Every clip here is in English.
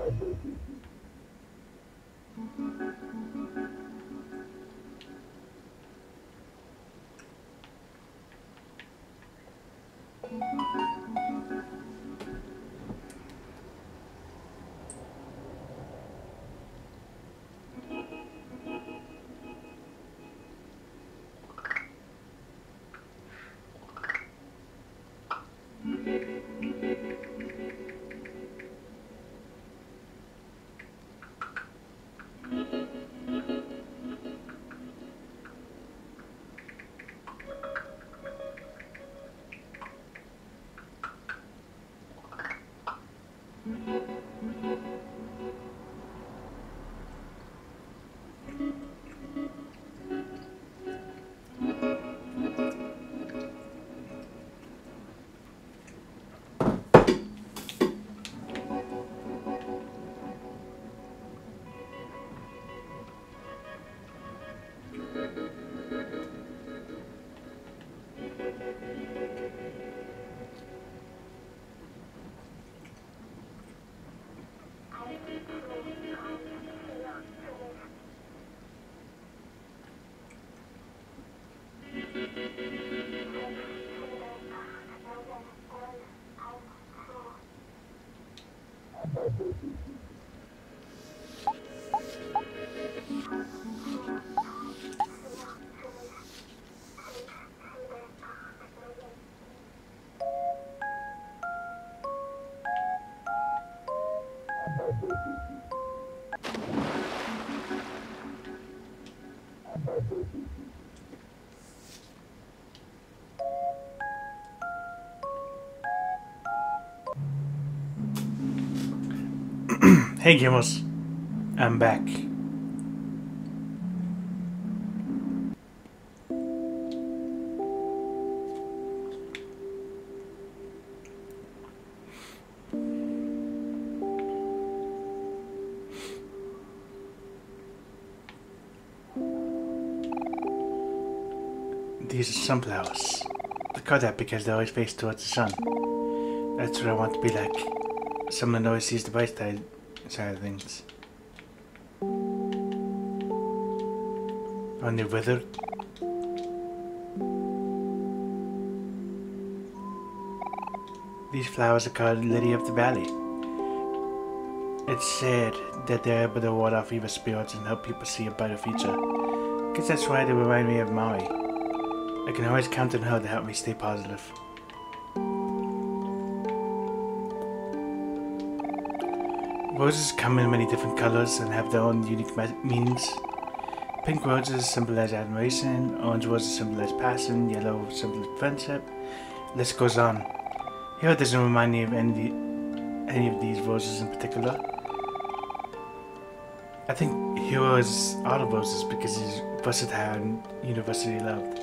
Hey gamers, I'm back. These are sunflowers. I call that because they always face towards the sun. That's what I want to be like. Someone always sees the bright side of things. Only withered. These flowers are called Lily of the Valley. It's said that they're able to ward off evil spirits and help people see a brighter future. Guess that's why they remind me of Maui. I can always count on her to help me stay positive. Roses come in many different colors and have their own unique meanings. Pink roses symbolize admiration, orange roses symbolize passion, yellow symbolize friendship. The list goes on. Hero doesn't remind me of any of these roses in particular. I think Hero is all of roses because he's versatile and universally loved.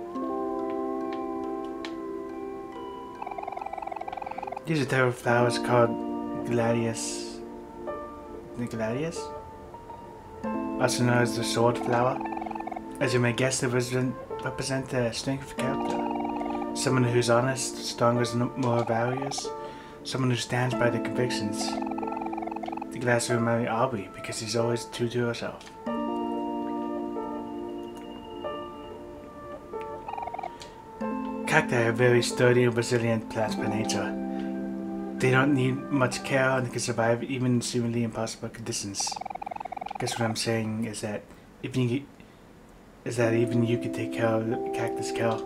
These are type of flowers called gladius. The gladius? Also known as the sword flower. As you may guess, they represent the strength of character. Someone who's honest, stronger and more values. Someone who stands by their convictions. The glass will remind me of Aubrey because she's always true to herself. Cacti are very sturdy and resilient plants by nature. They don't need much care and can survive even in seemingly impossible conditions. I guess what I'm saying is that even you can take care of the cactus care.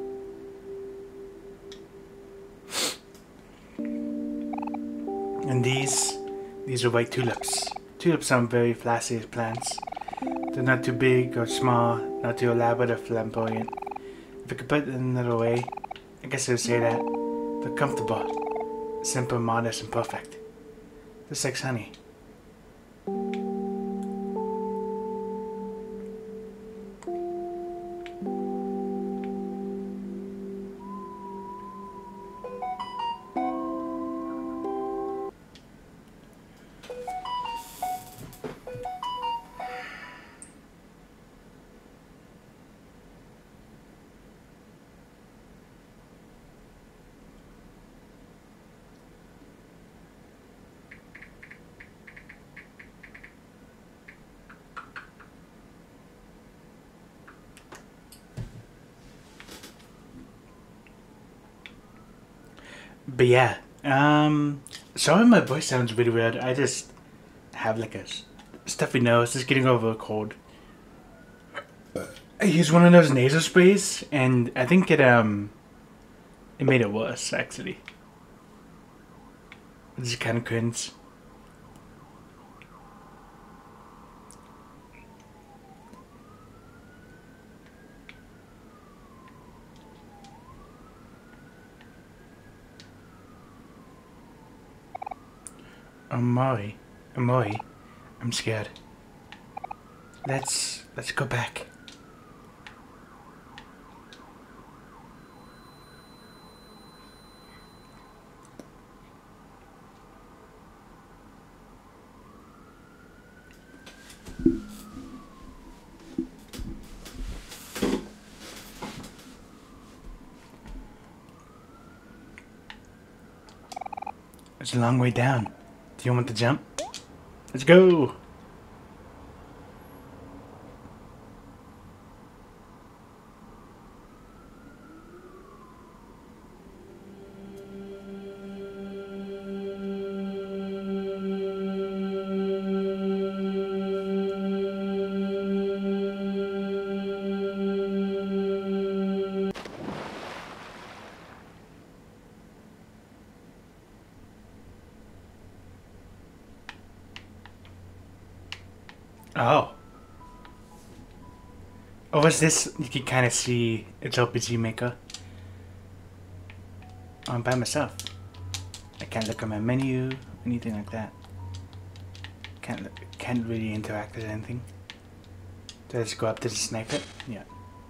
And these are white tulips. Tulips are very flashy plants. They're not too big or small, not too elaborate or flamboyant. If I could put it another way, I guess I would say that they're comfortable. Simple, modest, and perfect. Just like Sunny. But yeah, sorry my voice sounds really weird. I just have like a stuffy nose, just getting over a cold. I used one of those nasal sprays, and I think it made it worse actually. It's kind of cringe. Omori, I'm scared. Let's go back. It's a long way down. Do you want to jump? Let's go! Oh. Oh, what's this? You can kind of see it's RPG Maker. I'm by myself. I can't look at my menu, anything like that. Can't really interact with anything. Do I just go up to the sniper? Yeah.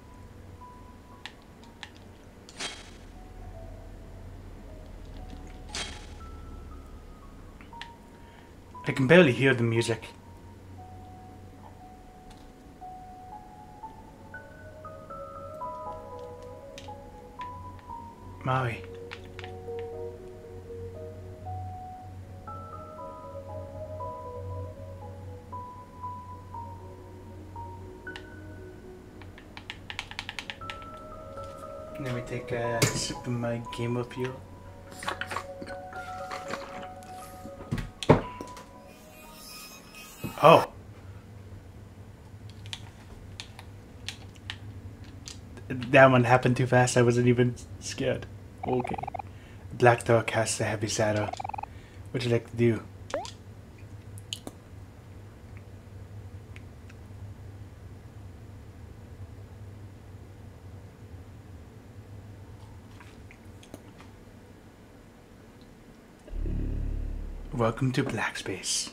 I can barely hear the music. Maui. Let me take a sip of my game of fuel. Oh! That one happened too fast, I wasn't even scared. Okay. Black door casts a heavy shadow. What would you like to do? Welcome to Black Space.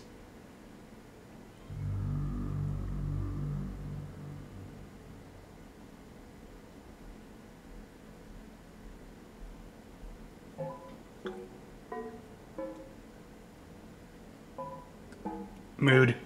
Mood.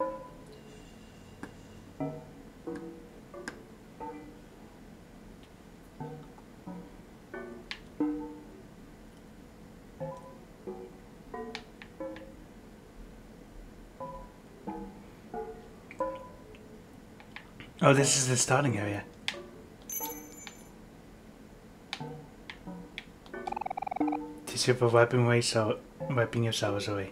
Oh, this is the starting area. To see if a weapon away, so wiping yourselves away.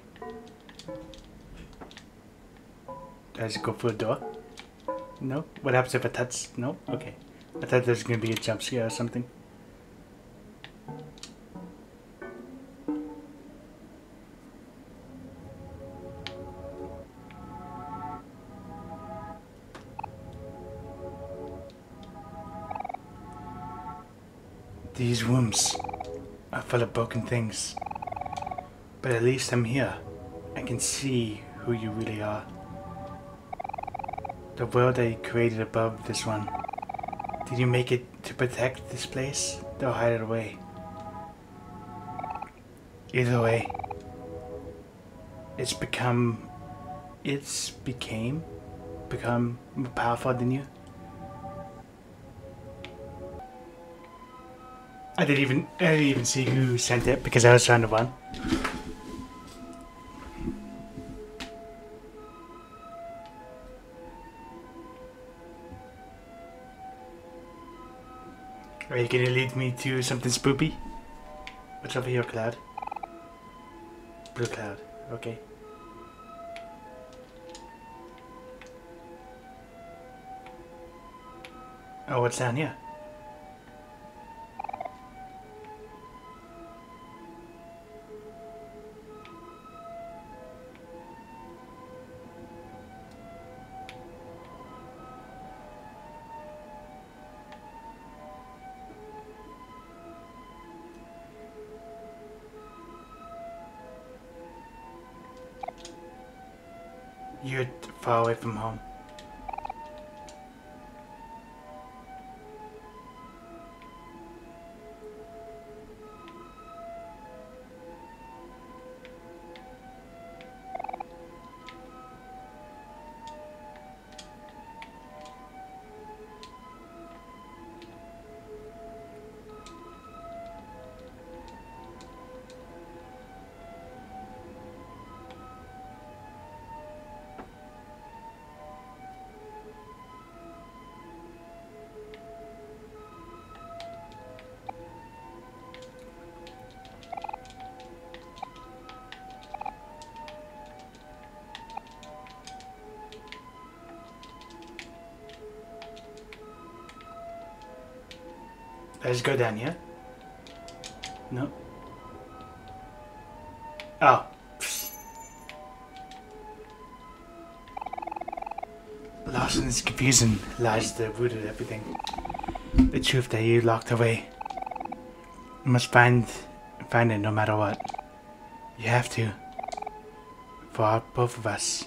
Does it go for a door? No? What happens if I touch? No? Okay. I thought there was going to be a jump scare or something. These rooms are full of broken things. But at least I'm here. I can see who you really are. The world that you created above this one. Did you make it to protect this place? Or hide it away? Either way, become more powerful than you. I didn't even see who sent it because I was trying to run. Are you gonna lead me to something spoopy? What's over here, cloud? Blue cloud. Okay. Oh, what's down here? You're far away from home. Let's go down here. No. Oh. Lost in this confusion lies the root of everything. The truth that you locked away. You must find it no matter what. You have to. For both of us.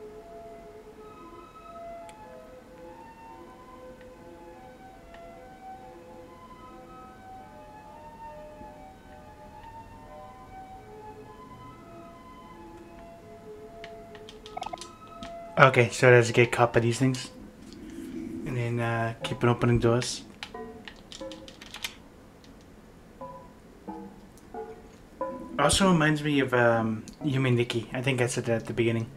Okay, so let's get caught by these things. And then keep on opening doors. Also reminds me of Yumi Nikki. I think I said that at the beginning.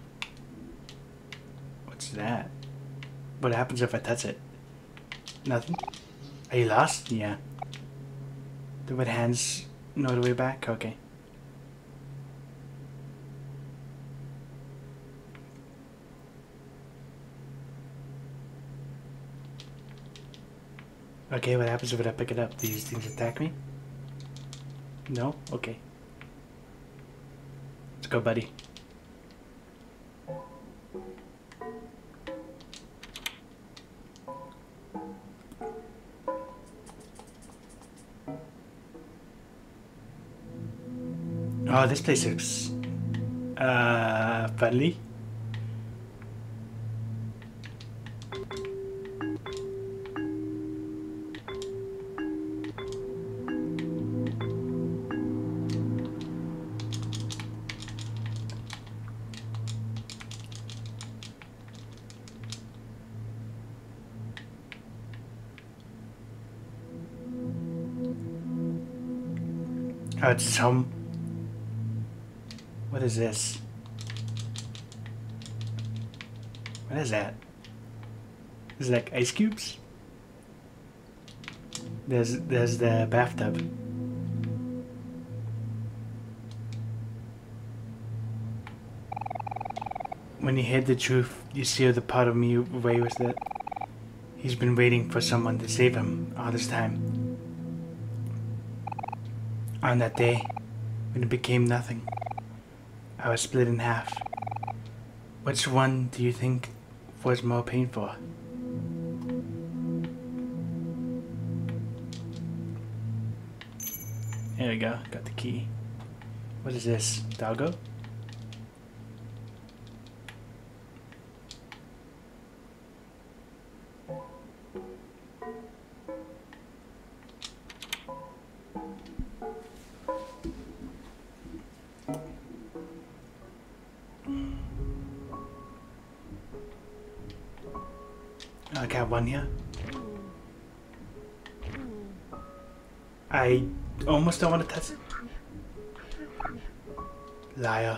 What's that? What happens if I touch it? Nothing? Are you lost? Yeah. The red hands know the way back? Okay. Okay, what happens if I pick it up? These things attack me? No? Okay. Let's go, buddy. Oh, this place looks friendly. Oh, it's home. What is this? What is that? Is it like ice cubes? There's the bathtub. When you hear the truth, you seal the part of me away with it. He's been waiting for someone to save him all this time. On that day, when it became nothing, I was split in half. Which one do you think was more painful? There we go, got the key. What is this, doggo? I got one here. I almost don't want to touch it. Liar.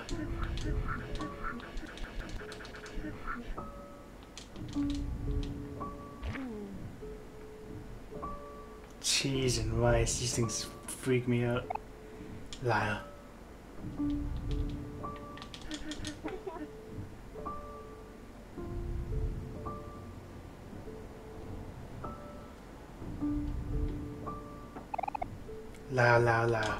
Cheese and rice, these things freak me out. Liar. Liar, liar, liar.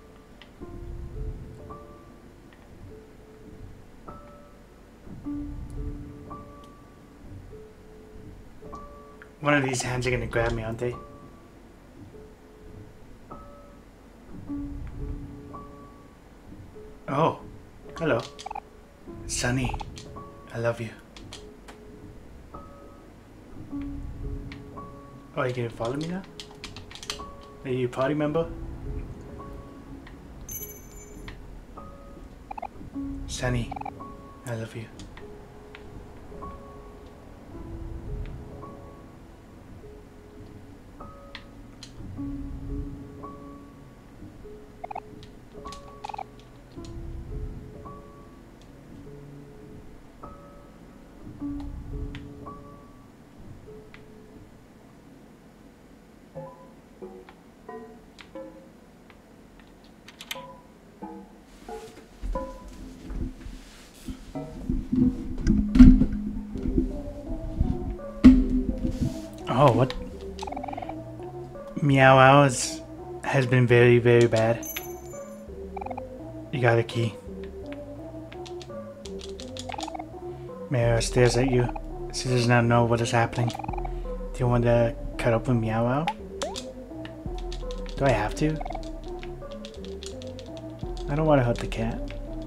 One of these hands are gonna grab me, aren't they? Oh, hello. Sunny, I love you. Oh, you gonna follow me now? Are you a party member? Sunny, I love you. Oh, what? Meow hours has been very, very bad. You got a key. Mara stares at you. She does not know what is happening. Do you want to cut open Meow Wow? Do I have to? I don't want to hurt the cat.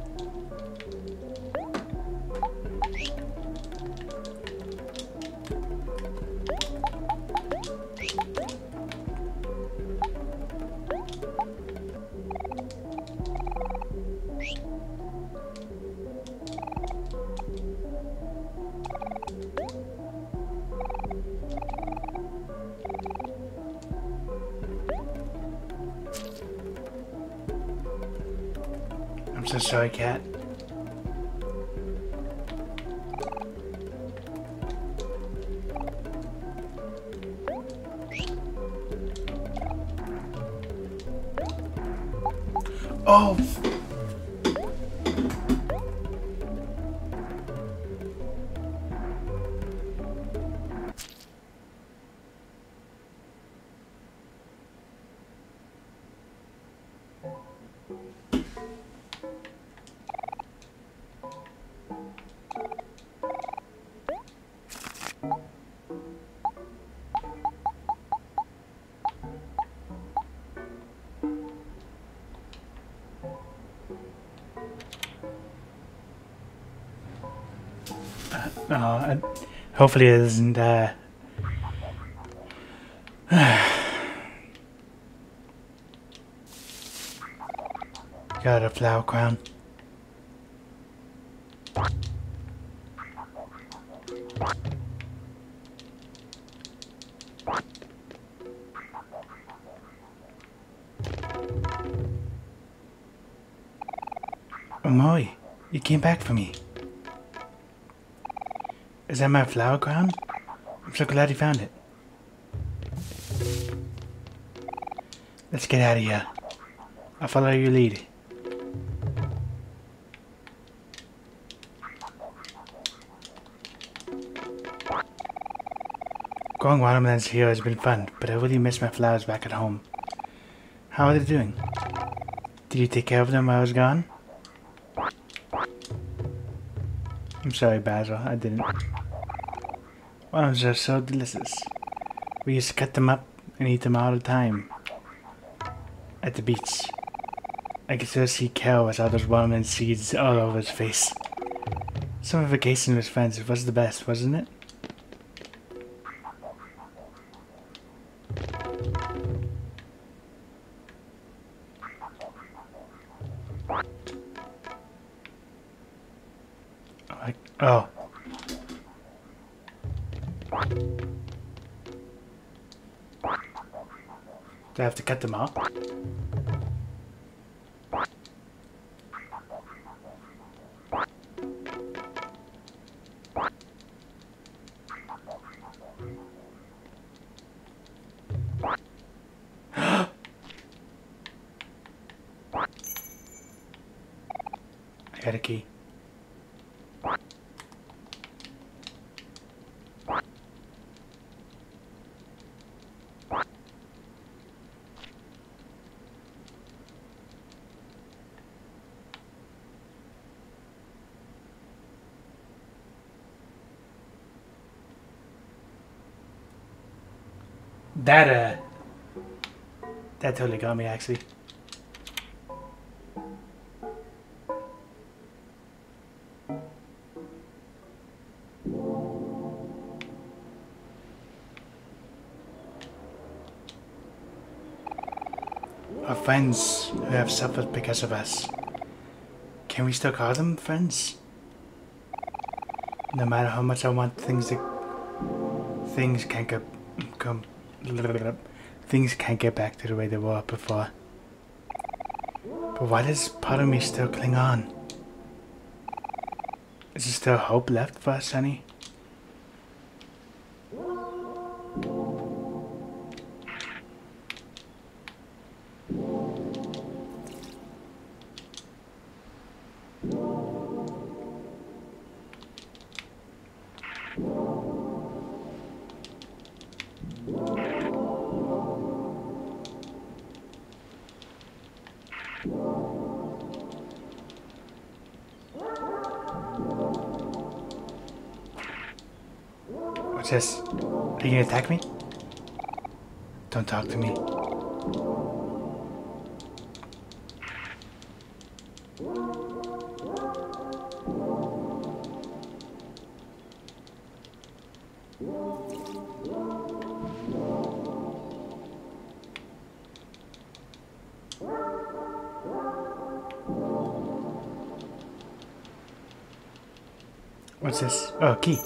I'm so sorry, cat. Oh! Hopefully it isn't, got a flower crown. Omori, you came back for me. Is that my flower crown? I'm so glad you found it. Let's get out of here. I'll follow your lead. Going watermelons here has been fun, but I really miss my flowers back at home. How are they doing? Did you take care of them while I was gone? I'm sorry, Basil, I didn't. Watermelons are so delicious. We used to cut them up and eat them all the time. At the beach. I could still see Kel with all those watermelon seeds all over his face. Summer vacation with friends was the best, wasn't it? Oh. Do I have to cut them off? got a key. That totally got me, actually. Our friends who have suffered because of us. Can we still call them friends? No matter how much I want things can't get back to the way they were before. But why does part of me still cling on? Is there still hope left for us, Sunny? What's this? Are you gonna attack me? Don't talk to me. What's this? Oh, key.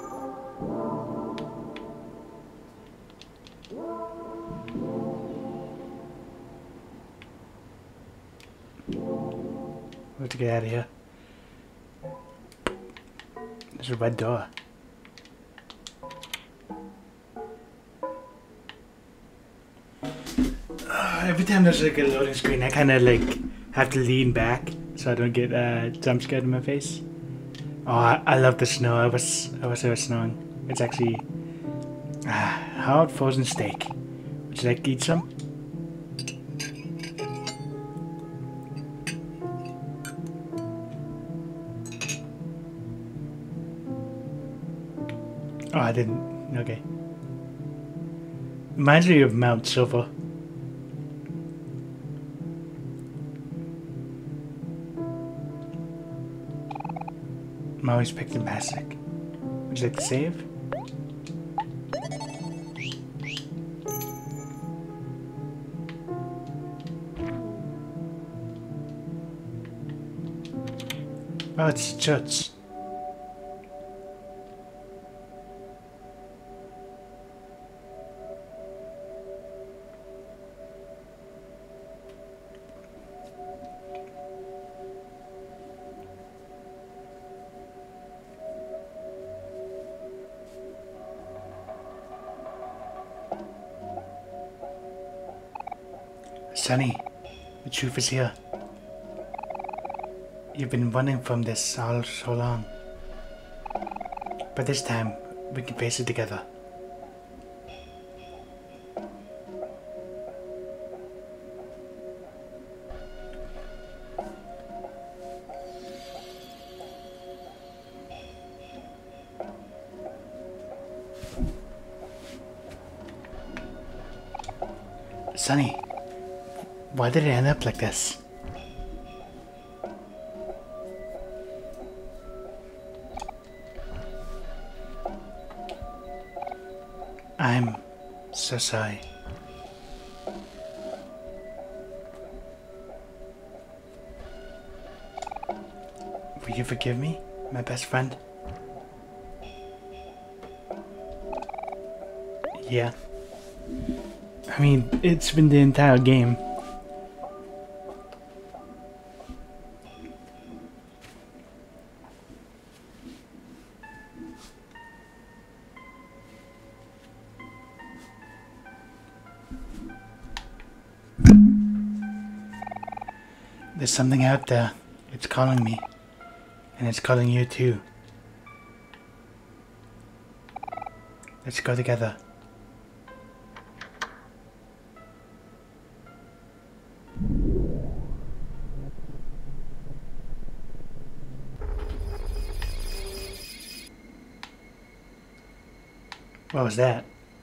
We have to get out of here. There's a red door. Every time there's like a loading screen, I kind of like have to lean back so I don't get jump scared in my face. Oh, I love the snow. I wish it was snowing. It's actually hard frozen steak. Would you like to eat some? Oh, I didn't. Okay. Reminds me of Mount Silver. I'm always picturesque. Would you like to save? Oh, it's church. Sunny, the truth is here. You've been running from this all so long. But this time, we can face it together. Sunny, why did it end up like this? I'm so sorry. Will you forgive me, my best friend? Yeah. I mean, it's been the entire game. There's something out there. It's calling me. And it's calling you too. Let's go together. What was that?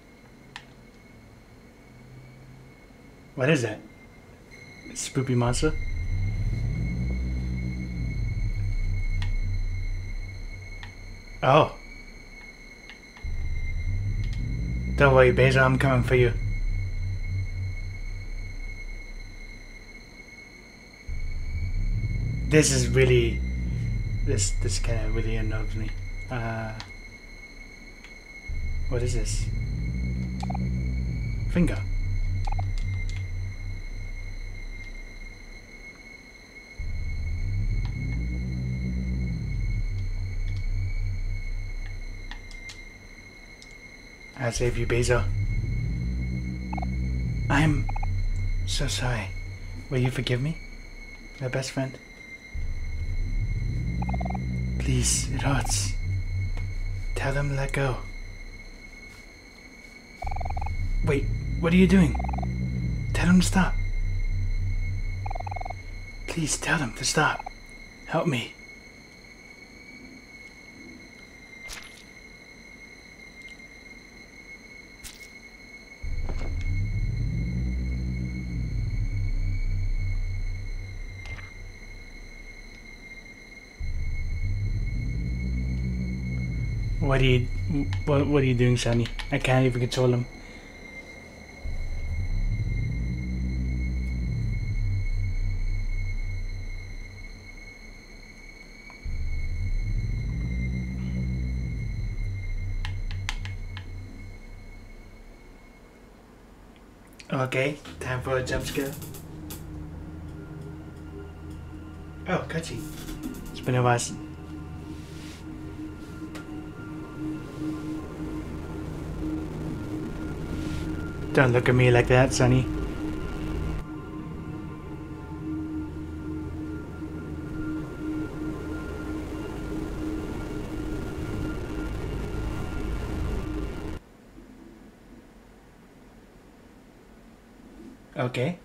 What is that? A spoopy monster? Oh. Don't worry, Basil, I'm coming for you. This is really... This kind of really annoys me. What is this? Finger. I'll save you, Basil. I'm so sorry. Will you forgive me? My best friend? Please, it hurts. Tell them to let go. Wait, what are you doing? Tell them to stop. Please tell them to stop. Help me. What are you doing, Sunny? I can't even control him. Okay, time for a jump scare. Oh, cutscene. It's been a while. Don't look at me like that, Sonny. Okay.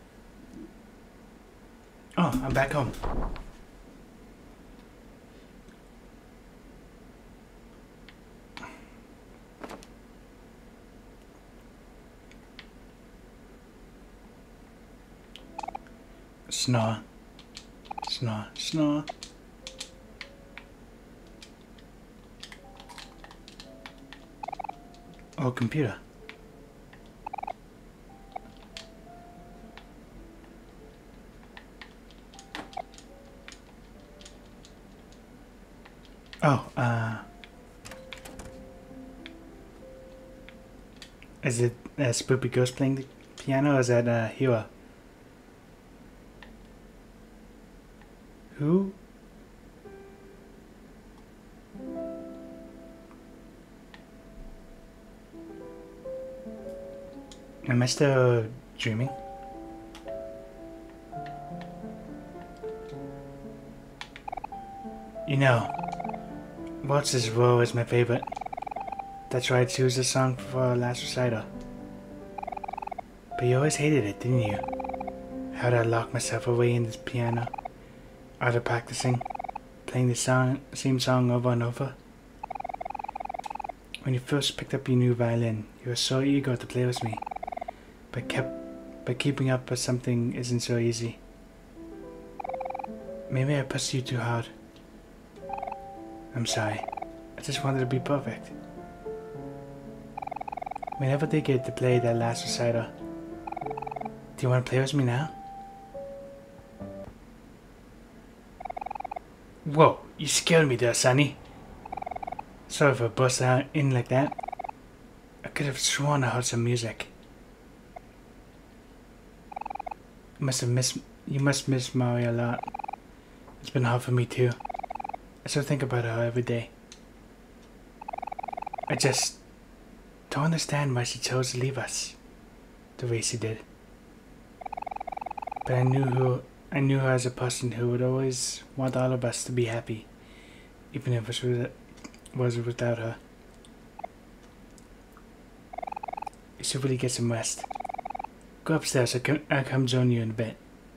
Oh, I'm back home. Snore. Snore. Snore. Oh, computer. Oh, is it Spoopy Ghost playing the piano, or is that Hua? Who? Am I still dreaming? You know, Waltz's Row is my favorite. That's why I choose the song for last recital. But you always hated it, didn't you? How'd I lock myself away in this piano? After practicing, playing the same song over and over. When you first picked up your new violin, you were so eager to play with me. But keeping up with something isn't so easy. Maybe I pushed you too hard. I'm sorry. I just wanted to be perfect. We never did get to play that last recital. Do you want to play with me now? Whoa, you scared me there, Sonny. Sorry for busting out in like that. I could have sworn I heard some music. You must miss Mari a lot. It's been hard for me too. I still think about her every day. I just don't understand why she chose to leave us the way she did. But I knew her as a person who would always want all of us to be happy, even if it was without her. You should really get some rest. Go upstairs, I'll come join you in a bit.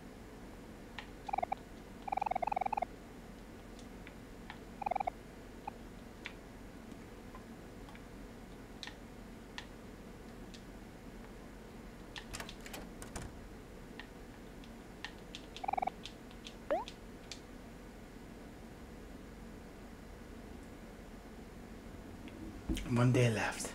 One day left.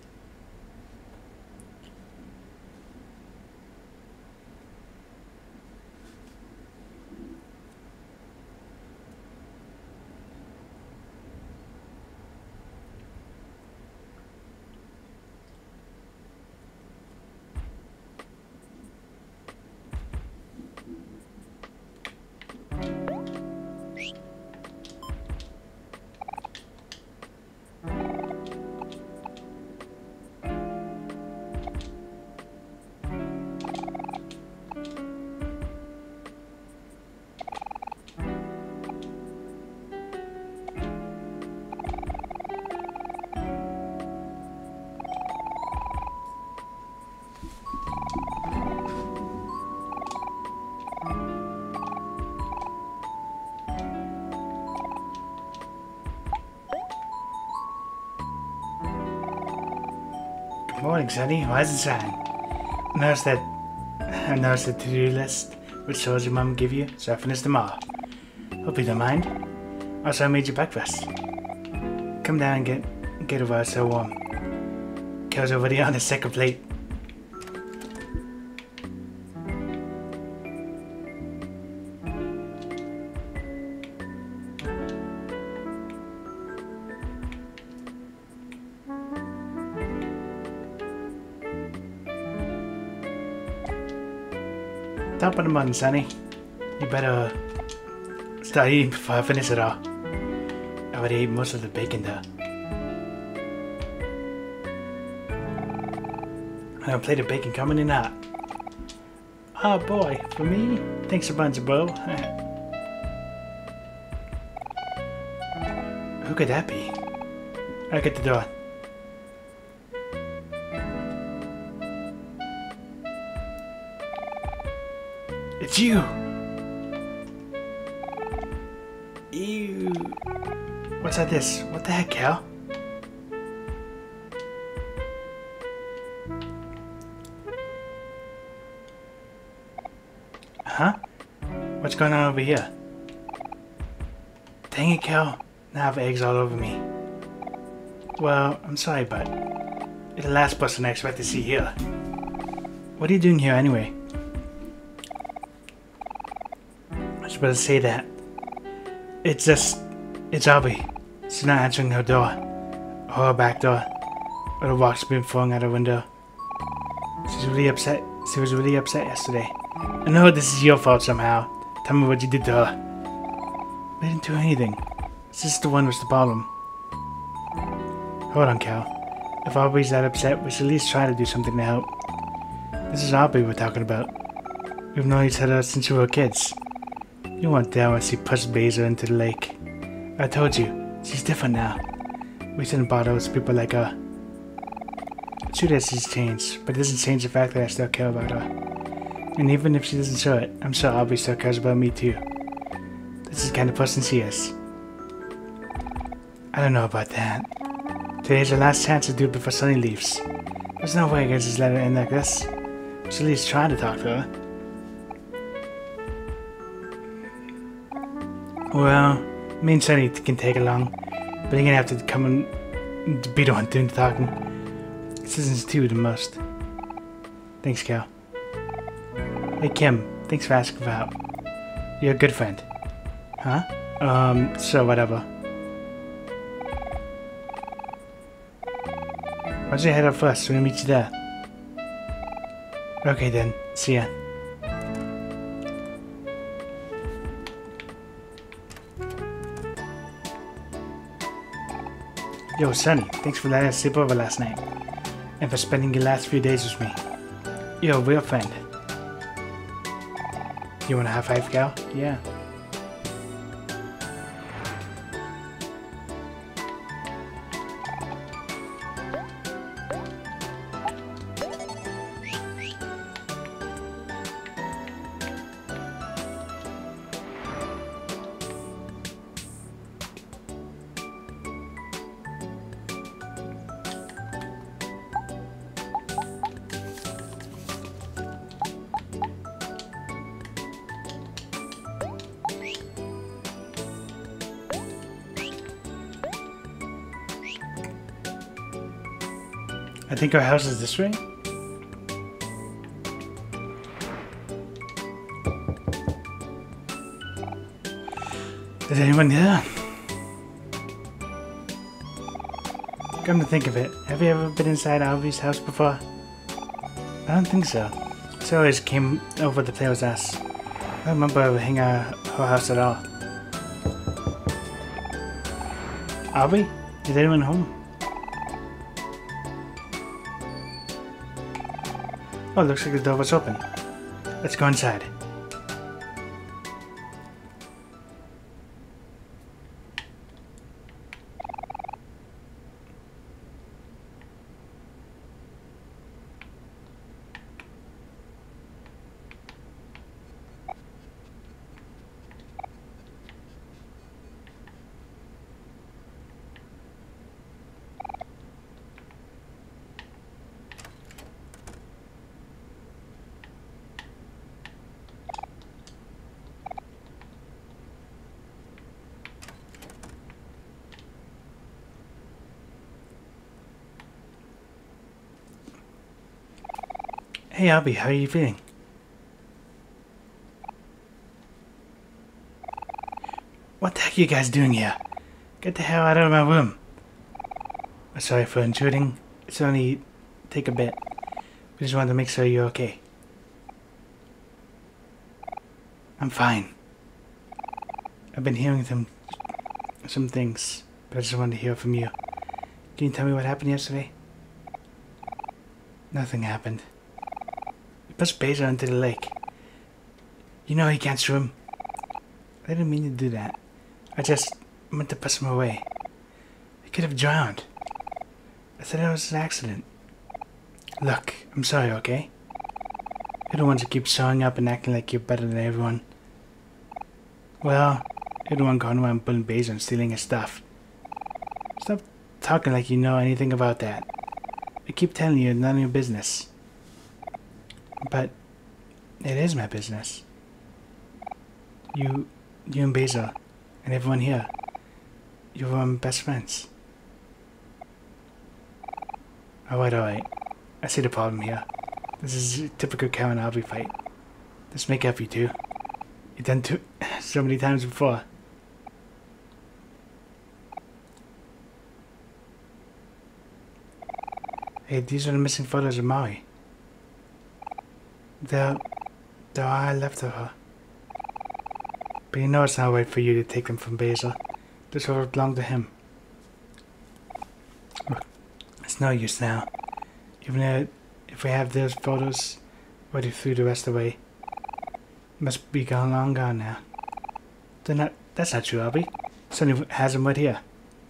Good morning, Sunny. How's the sign? I noticed the to-do list, which chores your mum give you, so I finished them all. Hope you don't mind. Also, I made you breakfast. Come down and get over so warm. Kale's already on the second plate. Top of the morning, Sonny. You better start eating before I finish it all. I already ate most of the bacon though. And a plate of bacon coming in hot. Oh boy, for me? Thanks a bunch, bro. Who could that be? I'll get the door. It's you! Ew. What's that this? What the heck, Cal? Huh? What's going on over here? Dang it, Cal. Now I have eggs all over me. Well, I'm sorry, but you're the last person I expect to see here. What are you doing here anyway? I was about to say that. It's Abby. She's not answering her door. Or her back door. Or the rock's been falling out her window. She's really upset. She was really upset yesterday. I know this is your fault somehow. Tell me what you did to her. I didn't do anything. Sister One was the problem. Hold on, Cal. If Aubrey's that upset, we should at least try to do something to help. This is Aubrey we're talking about. We've known each other since we were kids. You weren't there when she pushed Basil into the lake. I told you, she's different now. We shouldn't bother with people like her. It's true that she's changed, but it doesn't change the fact that I still care about her. And even if she doesn't show it, I'm sure Aubrey still cares about me too. This is the kind of person she is. I don't know about that. Today's the last chance to do it before Sunny leaves. There's no way I can just let her end like this. We should at least try to talk to her. Well, me and Sunny can take along, but you're gonna have to come and be the one doing the talking. This two the most. Thanks, Cal. Hey, Kim. Thanks for asking for help. You're a good friend. Huh? So whatever. Why don't you head up first? We're gonna meet you there. Okay then. See ya. Yo, Sunny, thanks for letting us sleep over last night. And for spending your last few days with me. You're a real friend. You want a high five, Cal? Yeah. I think our house is this way. Is anyone there? Come to think of it, have you ever been inside Alvy's house before? I don't think so. She always came over to play with us. I don't remember ever hanging out at her house at all. Alvy? Is anyone home? Oh, looks like the door was open. Let's go inside. Hey Abby, how are you feeling? What the heck are you guys doing here? Get the hell out of my room. I'm sorry for intruding. It's only take a bit. We just wanted to make sure you're okay. I'm fine. I've been hearing some things, but I just wanted to hear from you. Can you tell me what happened yesterday? Nothing happened. Pushed Basil into the lake. You know he can't swim. I didn't mean to do that. I just meant to push him away. He could have drowned. I said it was an accident. Look, I'm sorry, okay? You're the ones who keep showing up and acting like you're better than everyone. Well, you're the one going around pulling Basil and stealing his stuff. Stop talking like you know anything about that. I keep telling you it's none of your business. But it is my business. You and Basil, and everyone here, you're my best friends. Alright. I see the problem here. This is a typical Cow and Alvy fight. Let's make up, you two. You've done so many times before. Hey, these are the missing photos of Maui. There are left of her. But you know it's not right for you to take them from Basil. This will belong to him. It's no use now. Even if we have those photos, already threw the rest away. Must be long gone now. That's not true, Albie. Sonny has them right here.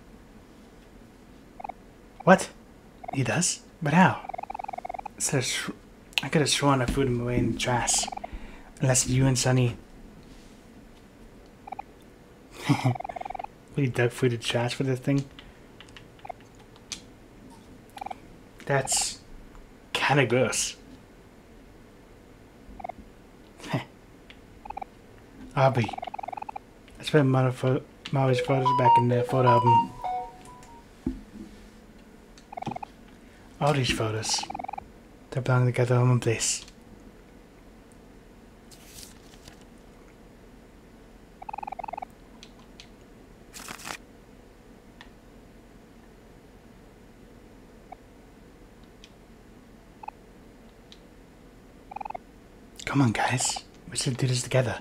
What? He does? But how? I could have sworn I threw them away in the trash. Unless you and Sonny... really dug through the trash for this thing? That's kinda gross. Aubrey, I put Maury's photos back in the photo album. All these photos, they belong together in one place. Come on, guys. We should do this together.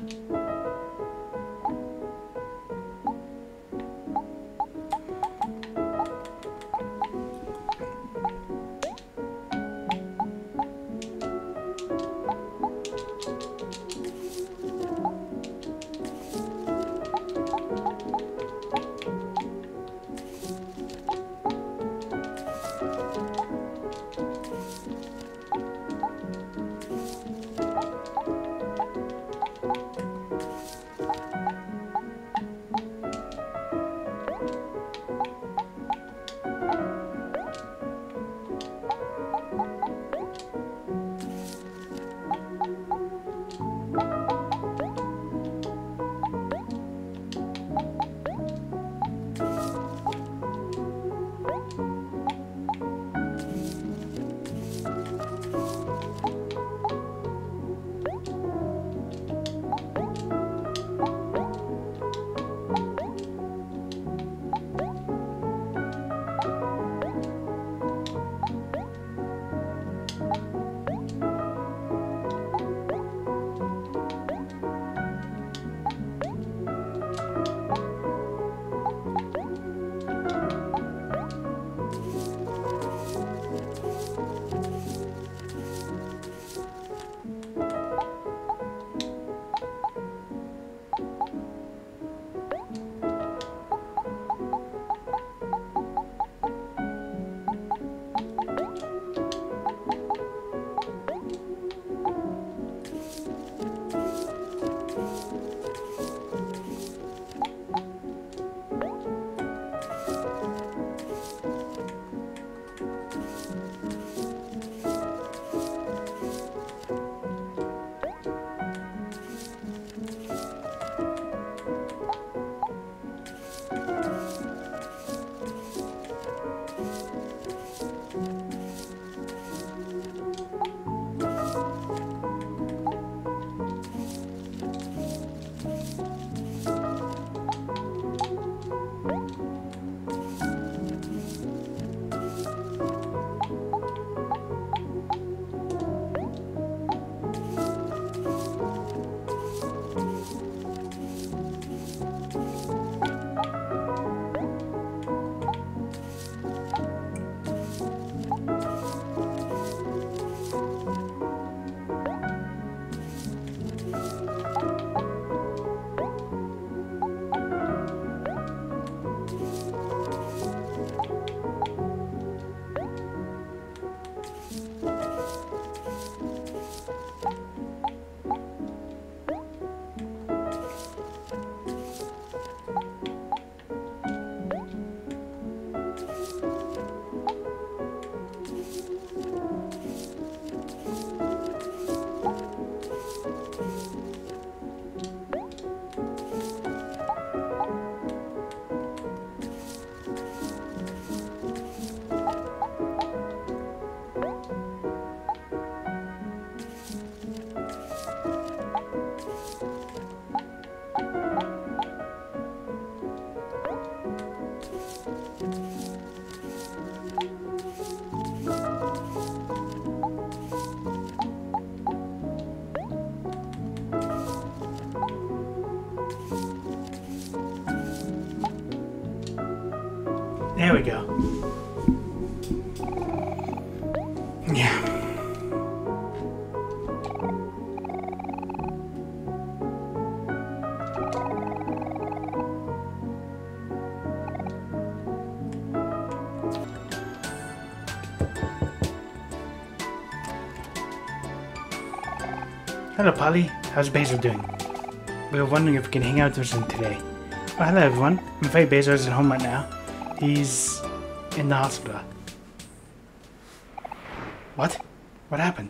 There we go. Yeah. Hello, Polly. How's Basil doing? We were wondering if we can hang out with him today. Oh, hello, everyone. I'm afraid Basil isn't home right now. He's in the hospital. What? What happened?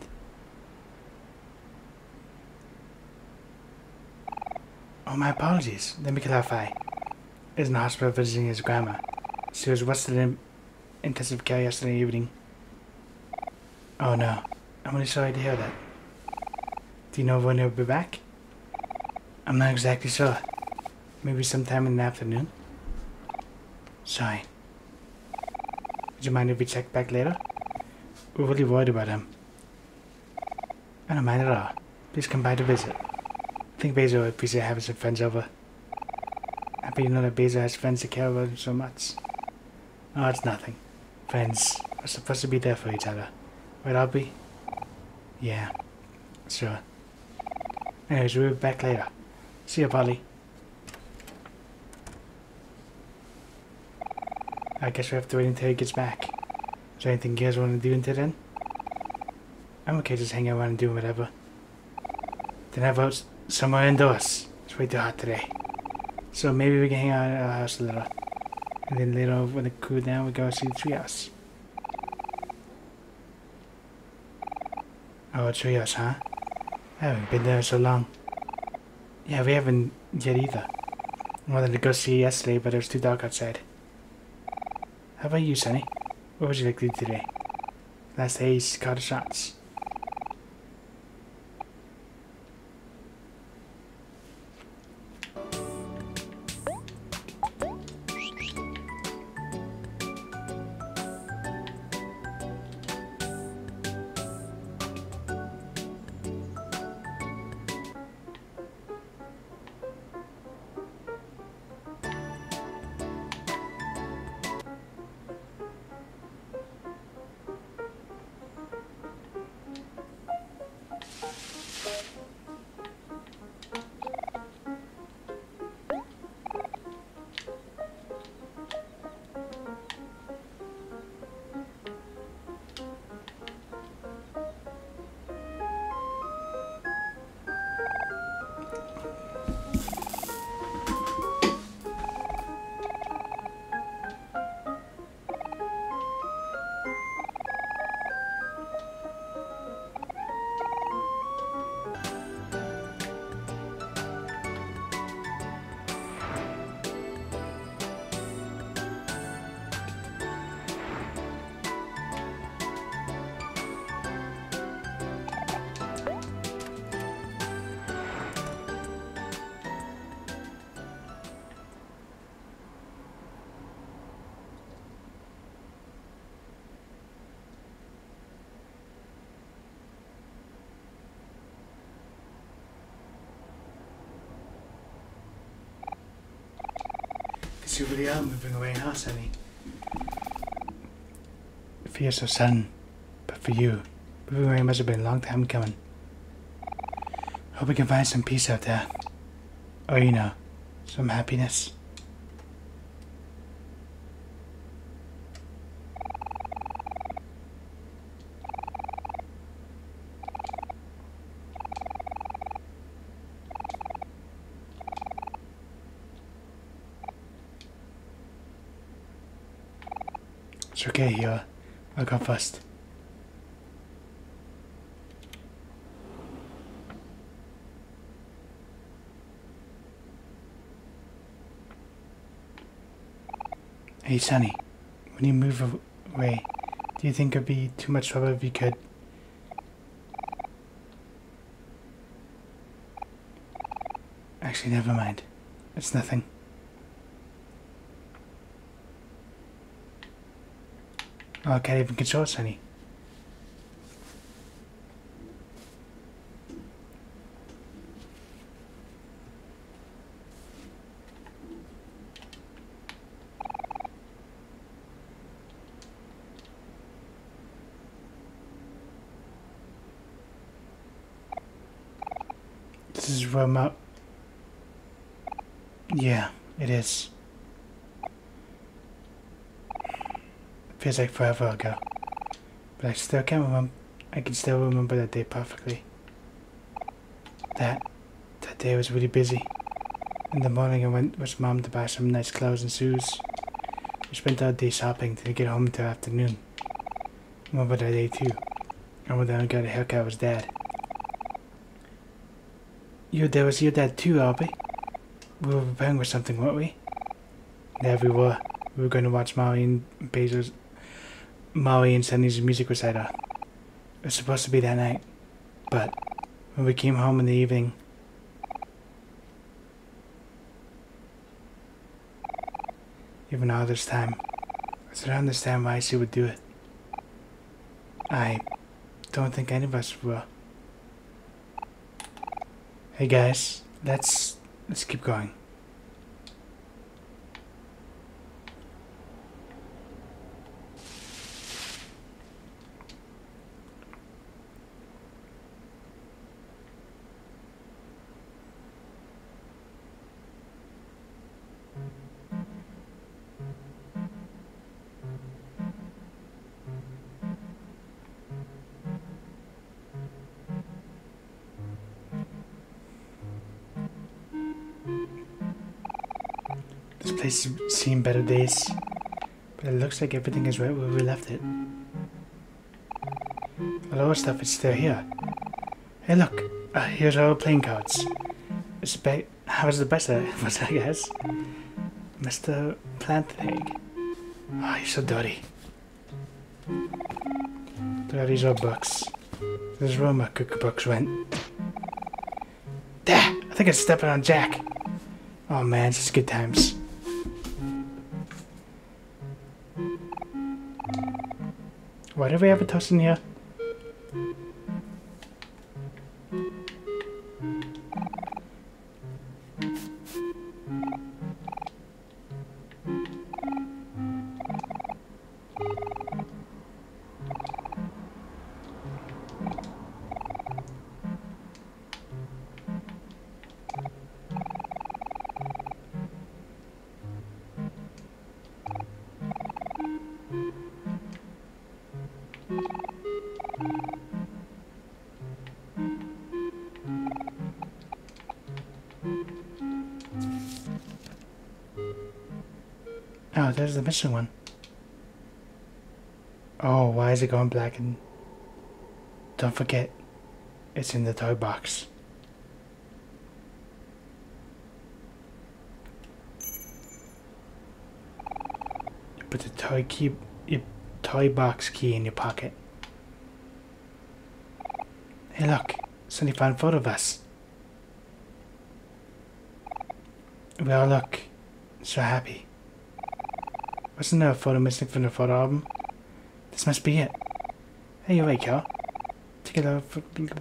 Oh, my apologies. Let me clarify. He's in the hospital visiting his grandma. She was arrested in intensive care yesterday evening. Oh, no. I'm really sorry to hear that. Do you know when he'll be back? I'm not exactly sure. Maybe sometime in the afternoon? Sorry. Would you mind if we check back later? We're really worried about him. I don't mind at all. Please come by to visit. I think Basil would appreciate having some friends over. Happy to know that Basil has friends that care about him so much. Oh, it's nothing. Friends are supposed to be there for each other. Right, Aubrey? Yeah. Sure. Anyways, we'll be back later. See you, Polly. I guess we have to wait until he gets back. Is there anything you guys want to do until then? I'm okay just hanging around and doing whatever. Then how about somewhere indoors? It's way too hot today. So maybe we can hang out at our house a little. And then later when it cools down we go see the treehouse. Oh, a treehouse, huh? I haven't been there in so long. Yeah, we haven't yet either. I wanted to go see it yesterday, but it was too dark outside. How about you, Sunny? What would you like to do today? Last day he's called the shots. You really are moving away, huh, Sunny? It feels so sudden, but for you, moving away must have been a long time coming. Hope we can find some peace out there. Or, you know, some happiness. It's okay here. I'll go first. Hey Sunny, when you move away, do you think it'd be too much trouble if you could? Actually, never mind. It's nothing. Oh, I can't even control Sunny. This is remote. Yeah, it is. Feels like forever ago. But I still can't remember. I can still remember that day perfectly. That day was really busy. In the morning I went with Mom to buy some nice clothes and shoes. We spent all day shopping till we get home until afternoon. Remember that day too. And when I got a haircut with Dad. There was your dad too, Albie. We were preparing for something, weren't we? Yeah, we were. We were going to watch Maui and Sunny's music recital. It was supposed to be that night. But when we came home in the evening, even all this time, I still don't understand why she would do it. I don't think any of us will. Hey guys, let's keep going. This place has seen better days, but it looks like everything is right where we left it. All our stuff is still here. Hey look, here's our playing cards. How was the best of us, I guess? Mr. Planted Egg. Oh, you're so dirty. These are books. This is where my cookbooks went. There! I think I'm stepping on Jack. Oh man, it's just good times. Why do we have a toast in here? Oh, there's the missing one. Oh, why is it going black? And don't forget, it's in the toy box. You put your toy box key in your pocket. Hey look, Sunny found a photo of us. We all look so happy. Wasn't there a photo missing from the photo album? This must be it. Hey, you're right, Cal. Take it off.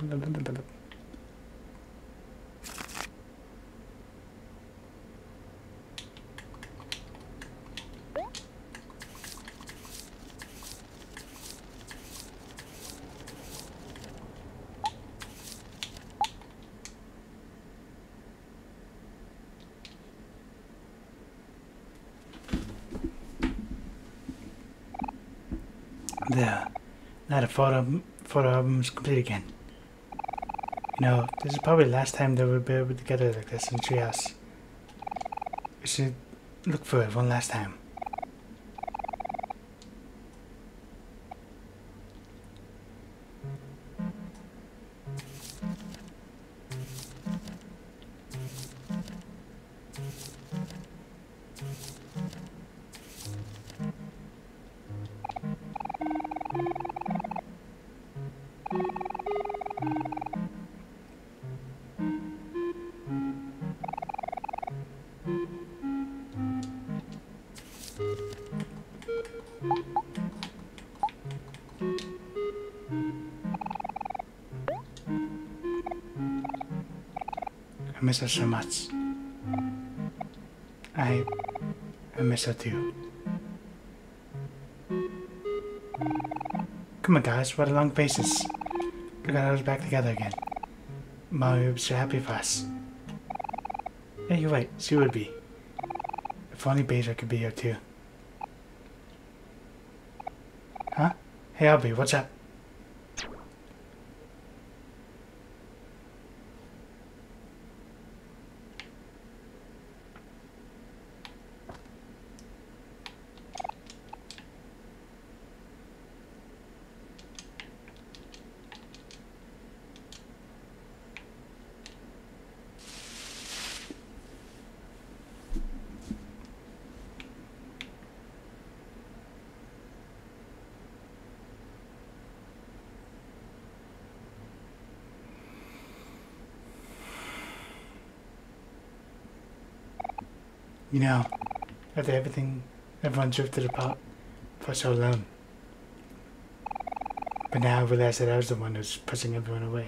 There. Now the photo album is complete again. You know, this is probably the last time that we'll be able to gather like this in Treehouse. We should look for it one last time. I miss her so much. I miss her too. Come on guys, what a long faces. We got ours back together again. Mommy would be so happy for us. Yeah, you're right. She would be. If only Beja could be here too. Huh? Hey, Albie, what's up? You know, after everyone drifted apart for so long. But now I realize that I was the one who's pushing everyone away.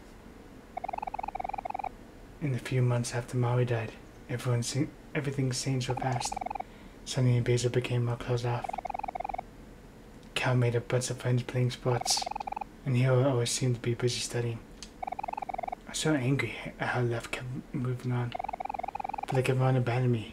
In the few months after Maui died, everything seemed so fast. Sunny and Basil became more closed off. Cal made a bunch of friends playing sports, and Hiro always seemed to be busy studying. I was so angry at how life kept moving on. But like everyone abandoned me.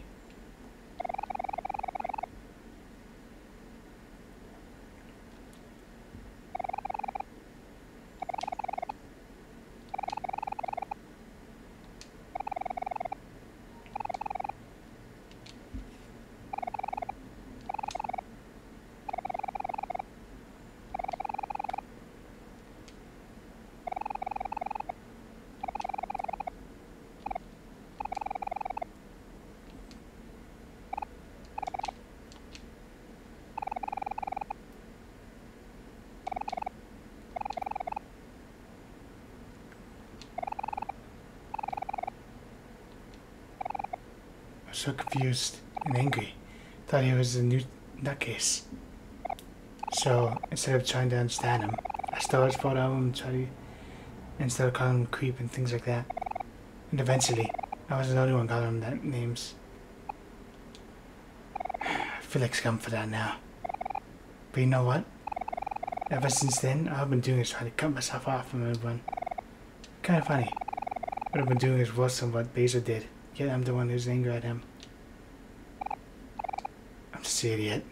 So confused and angry. Thought he was a new nutcase. So instead of trying to understand him, I stole his photo and started calling him creep and things like that. And eventually, I was the only one calling him that names. I feel like scum for that now. But you know what? Ever since then, all I've been doing is trying to cut myself off from everyone. Kinda funny. What I've been doing is worse than what Basil did. Yet I'm the one who's angry at him. I'm just an idiot.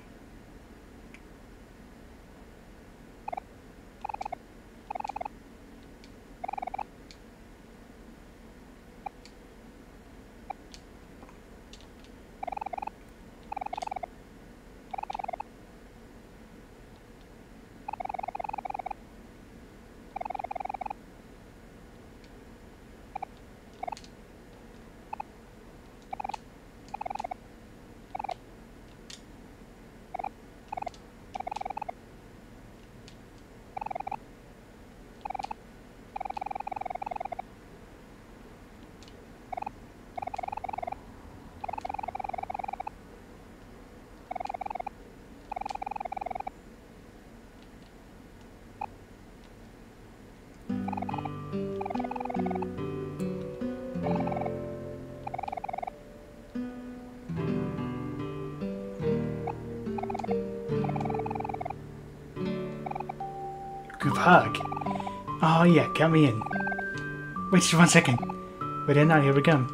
Group hug. Oh yeah, count me in. Wait just 1 second. Wait in now, here we come.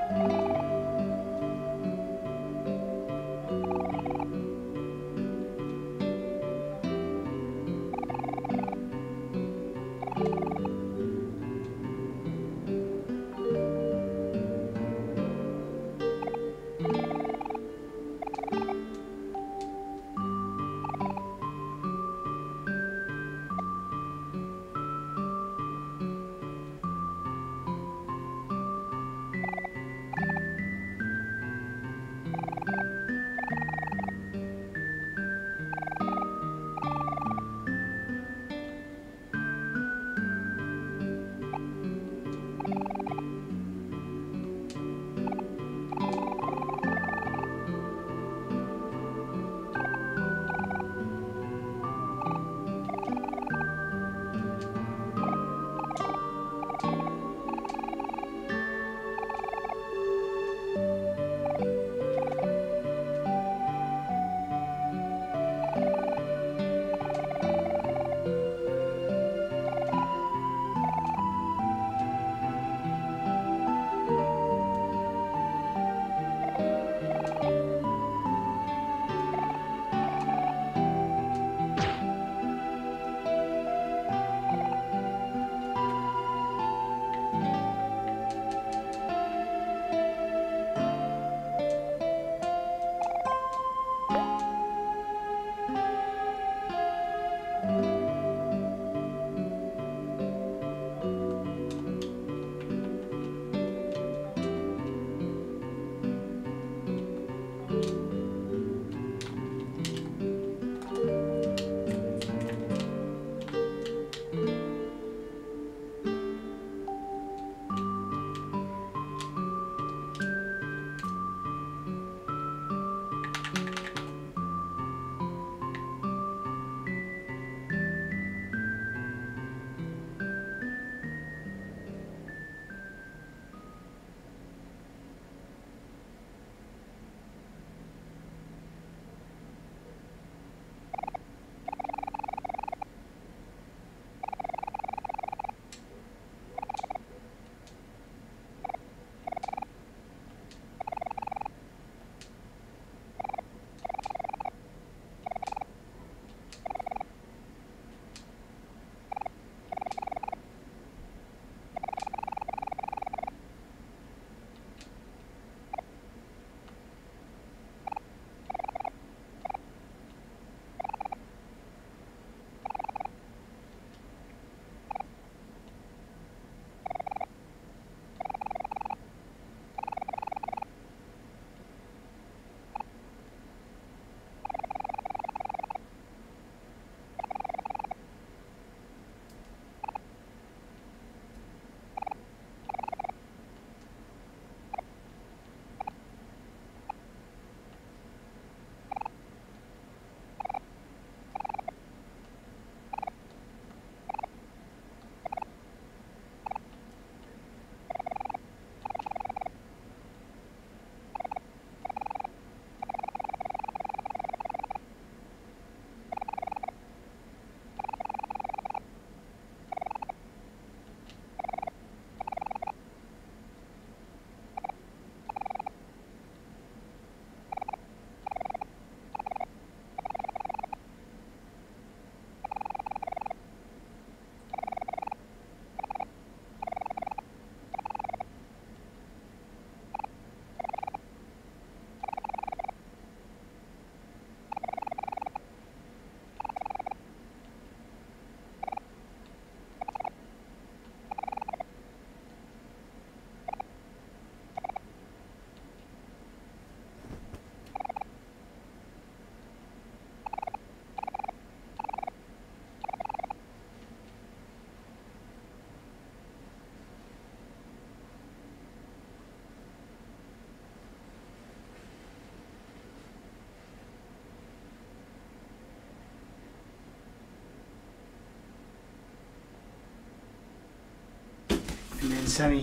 And then Sunny.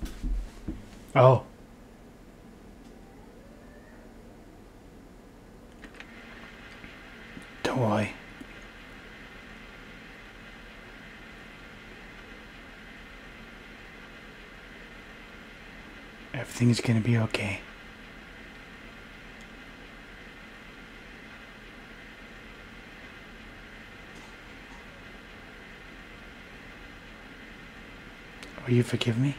Oh. Don't worry. Everything's gonna be okay. Will you forgive me?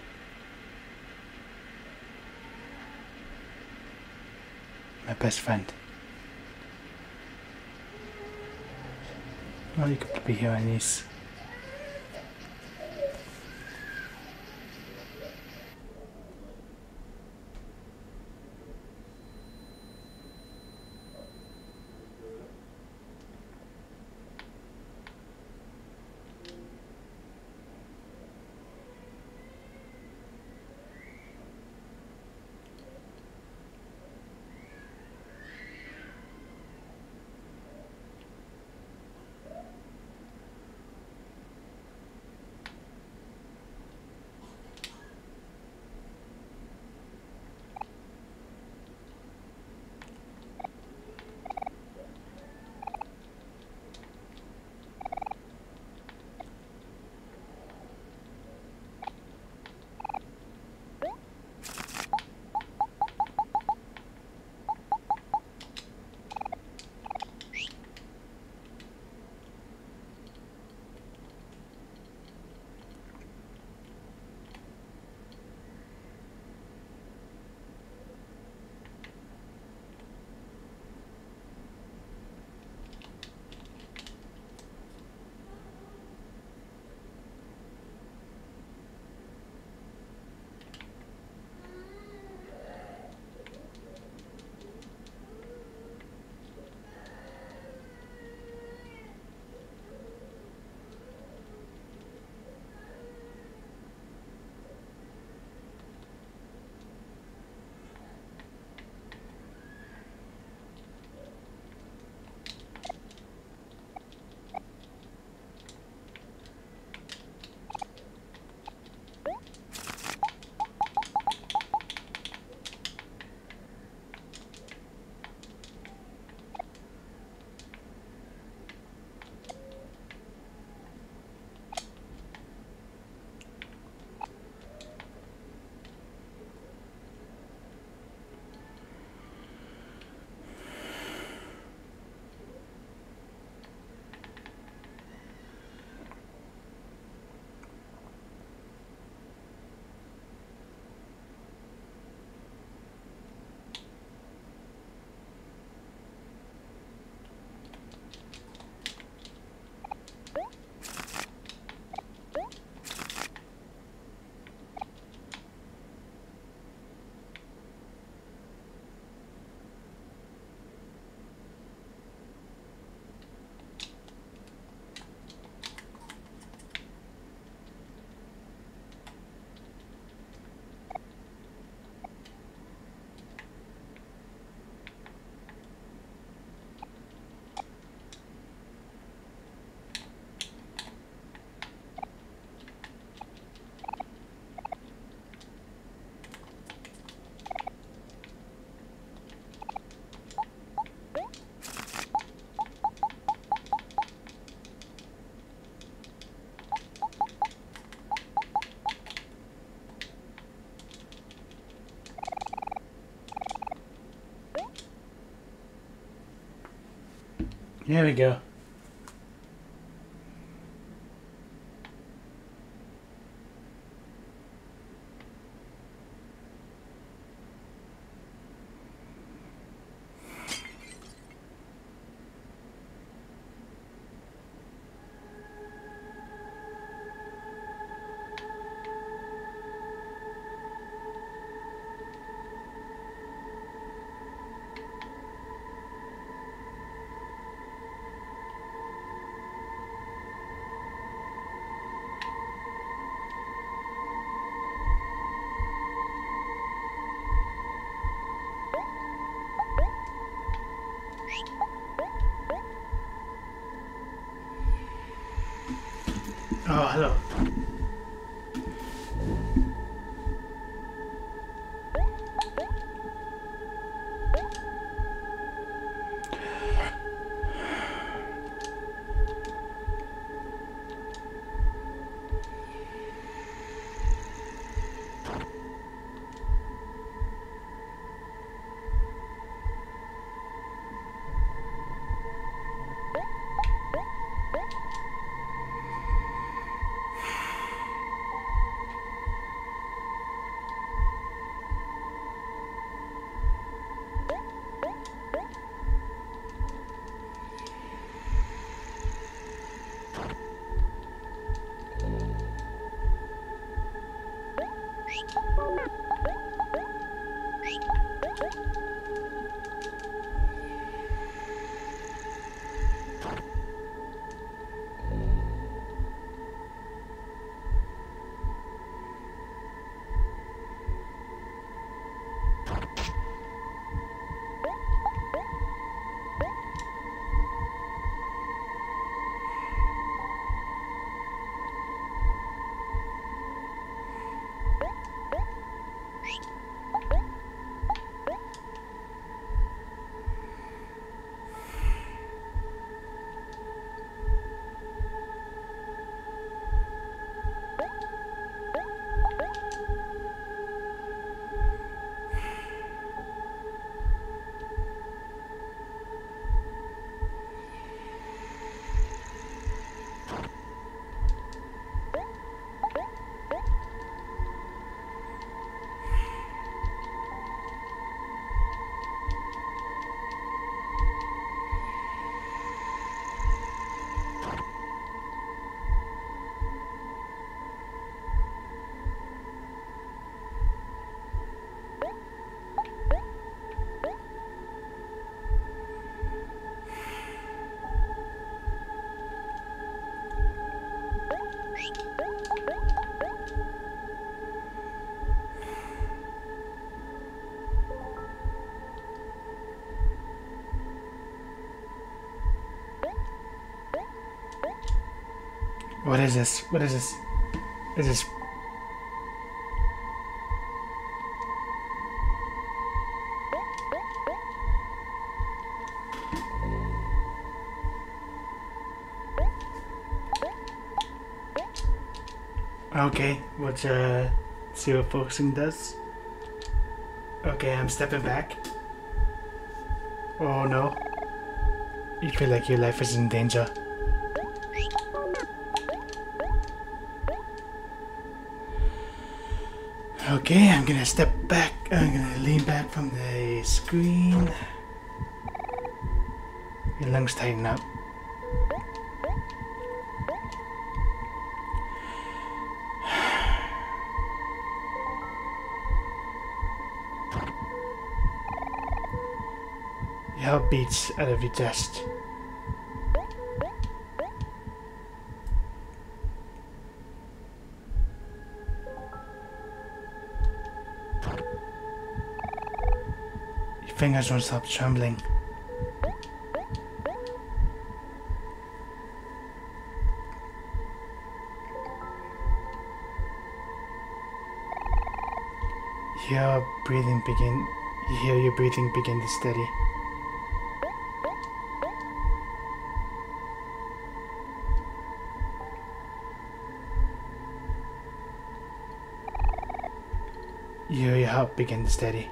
My best friend. Well, you could be here, niece. There we go. Oh, hello. What is this? What is this? Is this... Okay, let's see what focusing does. Okay, I'm stepping back. Oh no. You feel like your life is in danger. Okay, I'm gonna step back. I'm gonna lean back from the screen. Your lungs tighten up. Your heart beats out of your chest. Your fingers won't stop trembling. You hear your breathing begin to steady. You hear your heart begin to steady.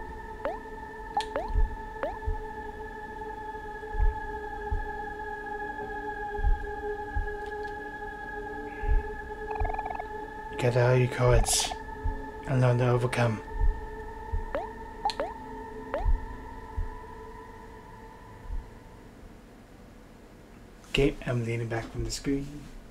Gather all your courage and learn to overcome. Okay, I'm leaning back from the screen.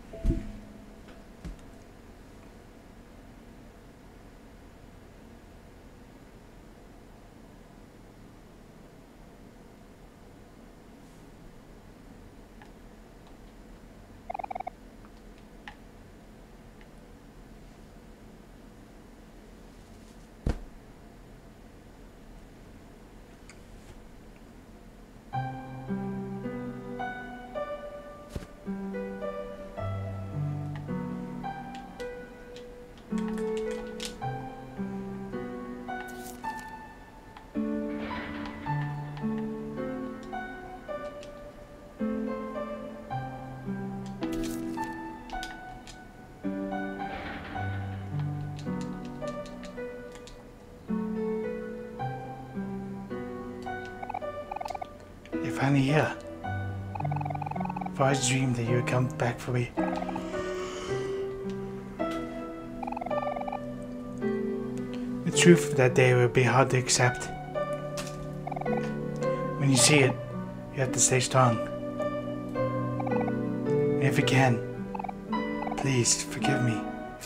You're finally here. I've always dreamed that you would come back for me. The truth of that day would be hard to accept. When you see it, you have to stay strong. And if you can, please forgive me.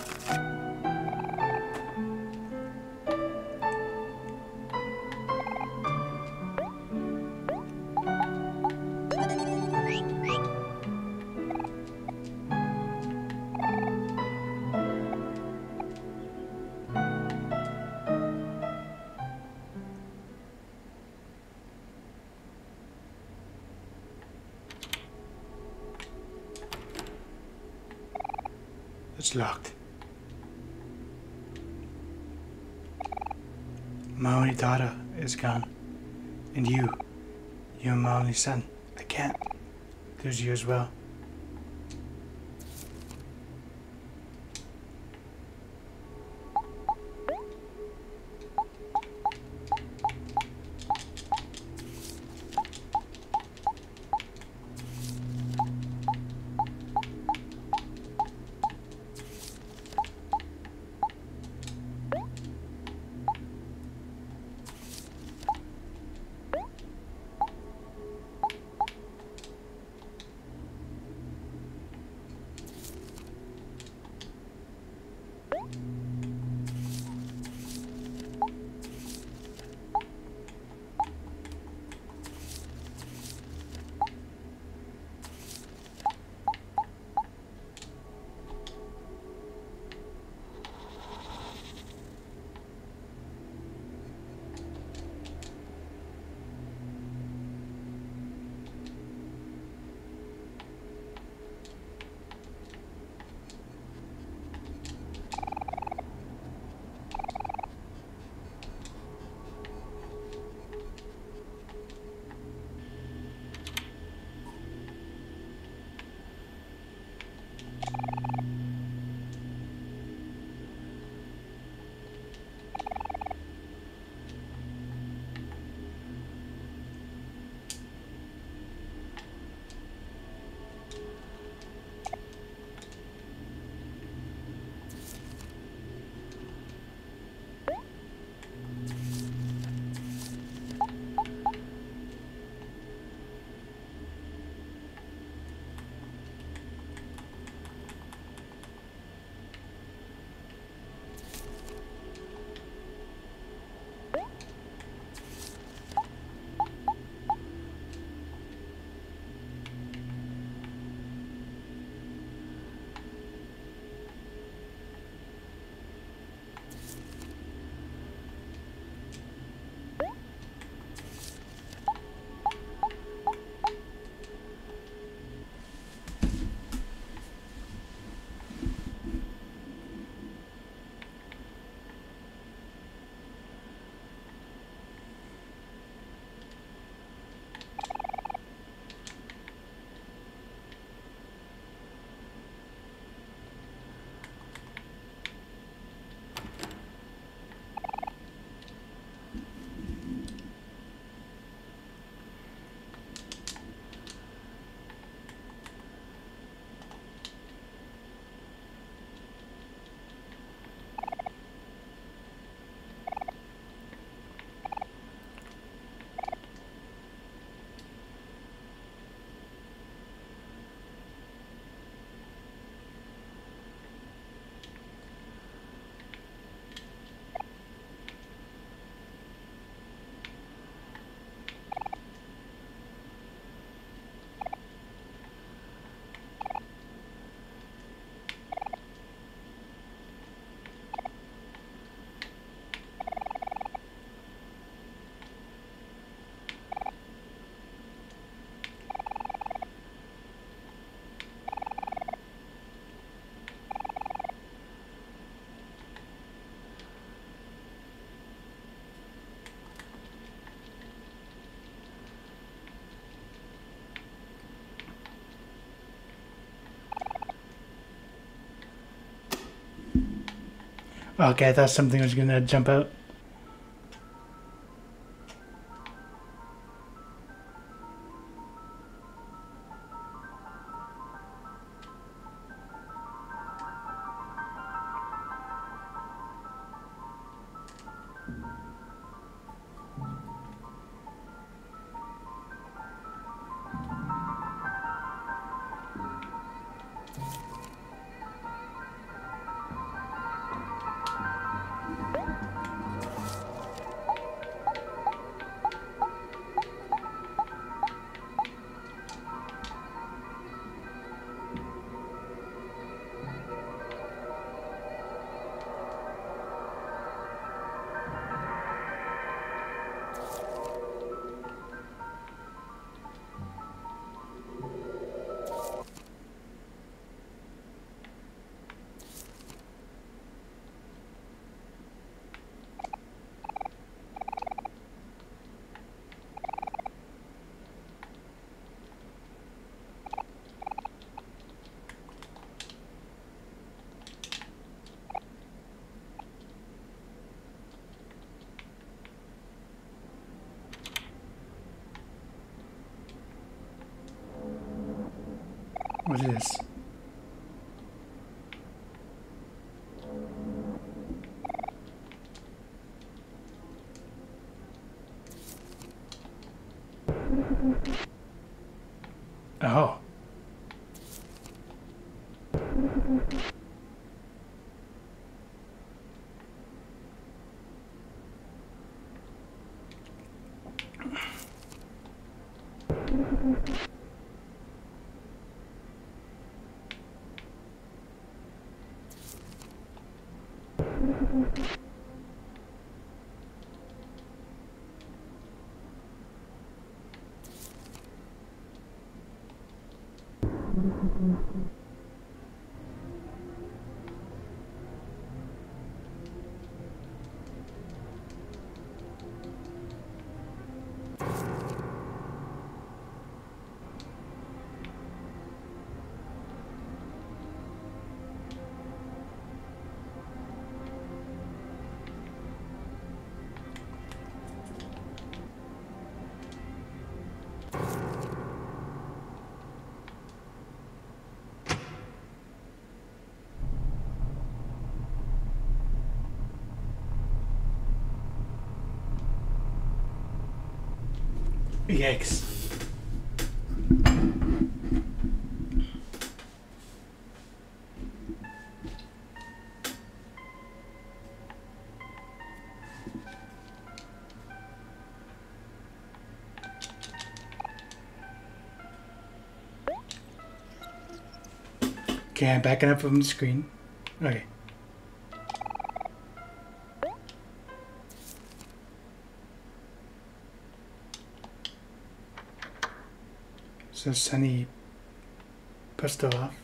It's locked. My only daughter is gone. And you're my only son. I can't lose you as well. Okay, I thought something was gonna jump out. What is this? Oh. Yikes. Okay, I'm backing up from the screen. Okay. So Sunny pushed it off.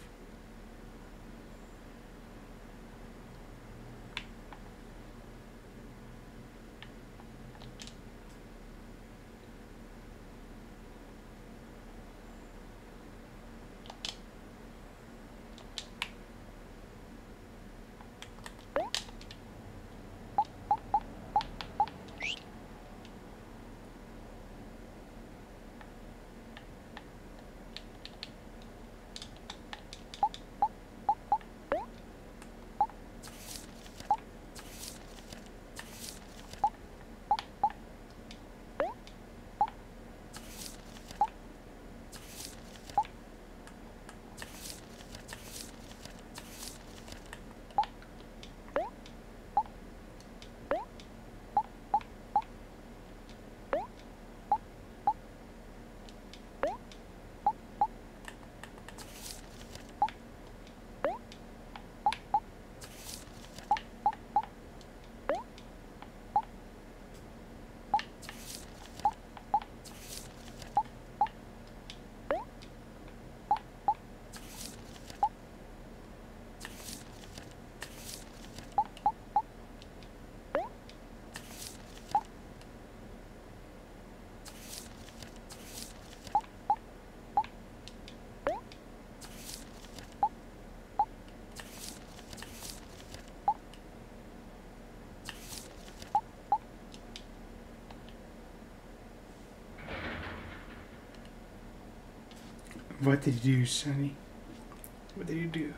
What did you do, Sunny? What did you do?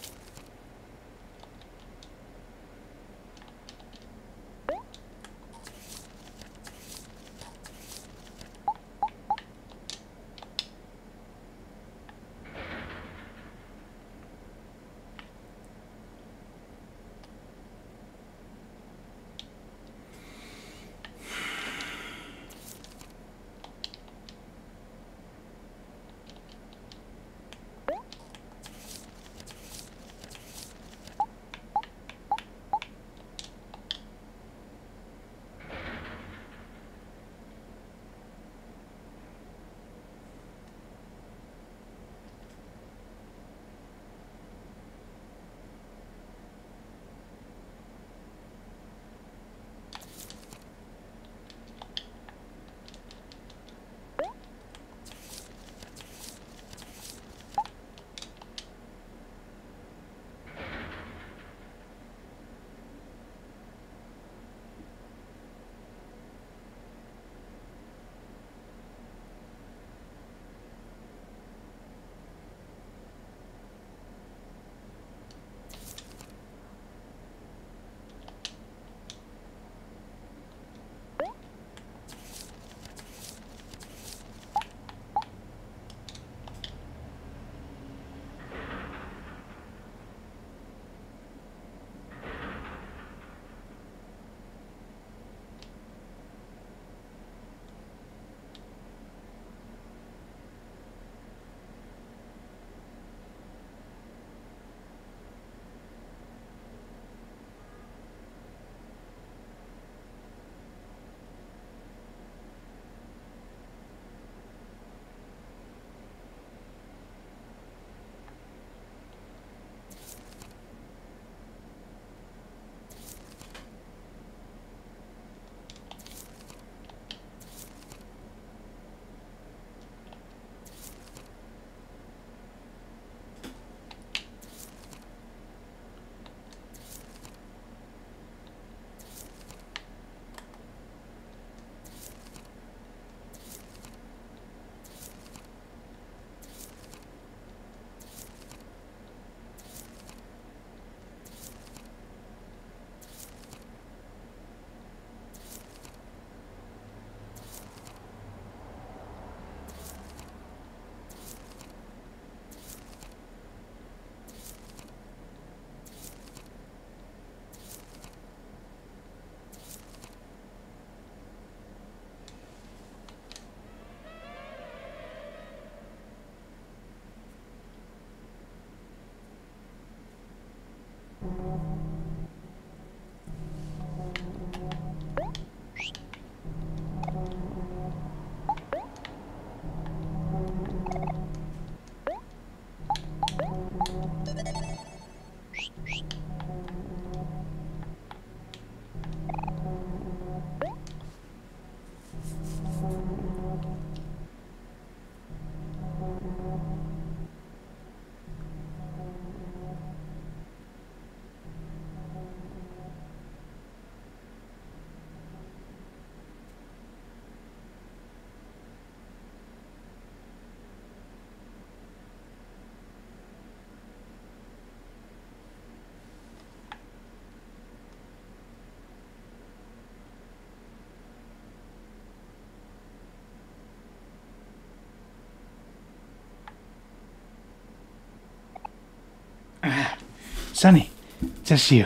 Sunny, just you.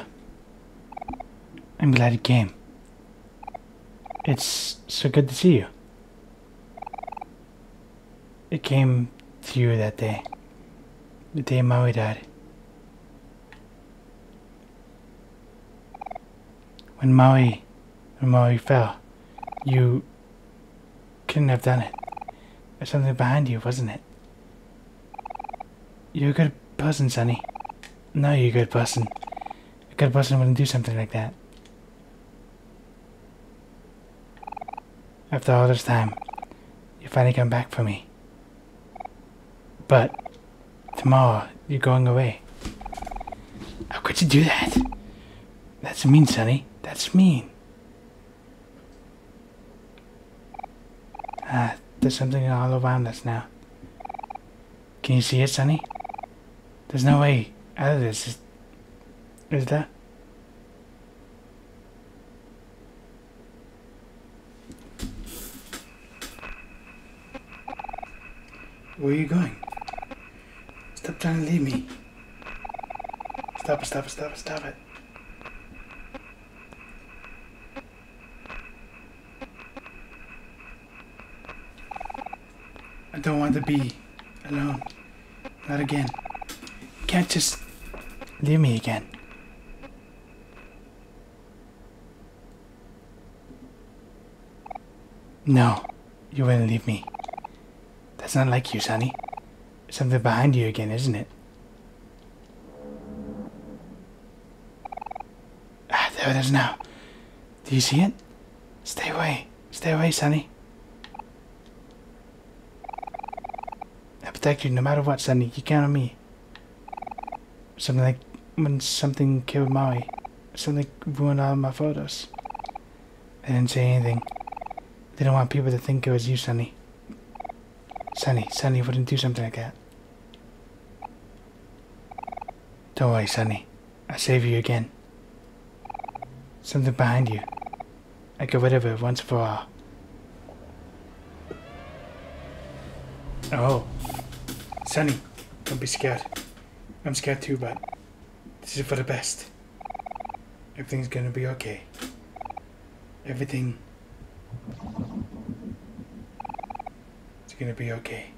I'm glad you came. It's so good to see you. It came to you that day. The day Maui died. When Maui fell, you couldn't have done it. There's something behind you, wasn't it? You're a good person, Sunny. No, you're a good person. A good person wouldn't do something like that. After all this time, you finally come back for me. But tomorrow, you're going away. How could you do that? That's mean, Sunny. That's mean. There's something all around us now. Can you see it, Sunny? There's no way out of this, is there? Where are you going? Stop trying to leave me. Stop it, stop it, stop it, stop it. I don't want to be alone. Not again. You can't just leave me again. No, you wouldn't leave me. That's not like you, Sunny. Something behind you again, isn't it? Ah, there it is now. Do you see it? Stay away, Sunny. I'll protect you no matter what, Sunny. You count on me. Something like when something killed Maui. Something ruined all my photos. I didn't say anything. They don't want people to think it was you, Sunny. Sunny wouldn't do something like that. Don't worry, Sunny. I'll save you again. Something behind you. I get rid of it once for all. Oh. Sunny, don't be scared. I'm scared too, but this is for the best. Everything's gonna be okay. Everything is gonna be okay.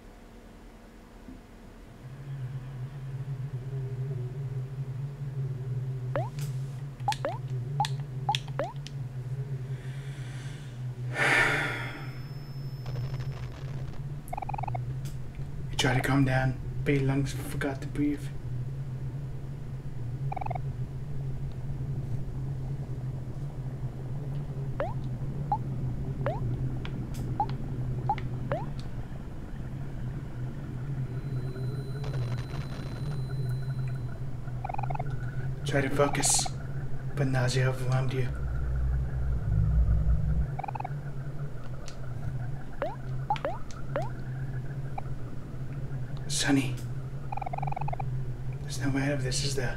You try to calm down, but your lungs forgot to breathe. Try to focus, but nausea overwhelmed you. Sunny, there's no way out of this, is there?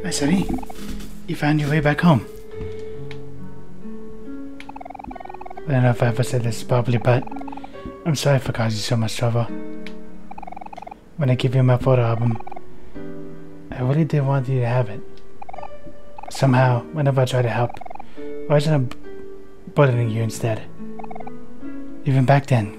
Hi, Sunny. You found your way back home. I don't know if I ever said this properly, but I'm sorry for causing you so much trouble. When I gave you my photo album, I really did want you to have it. Somehow, whenever I try to help, I always end up bullying you instead. Even back then.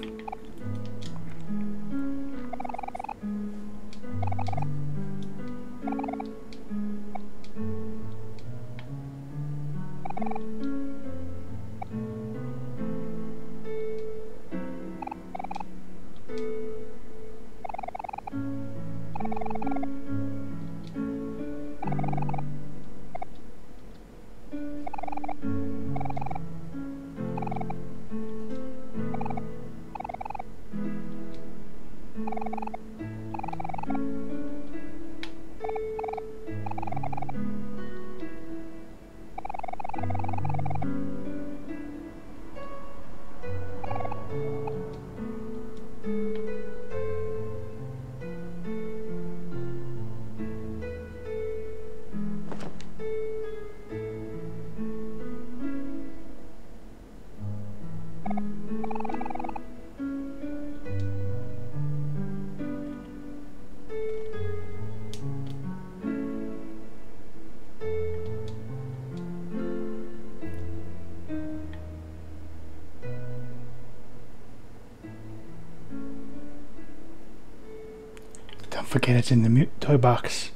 Don't forget it's in the toy box.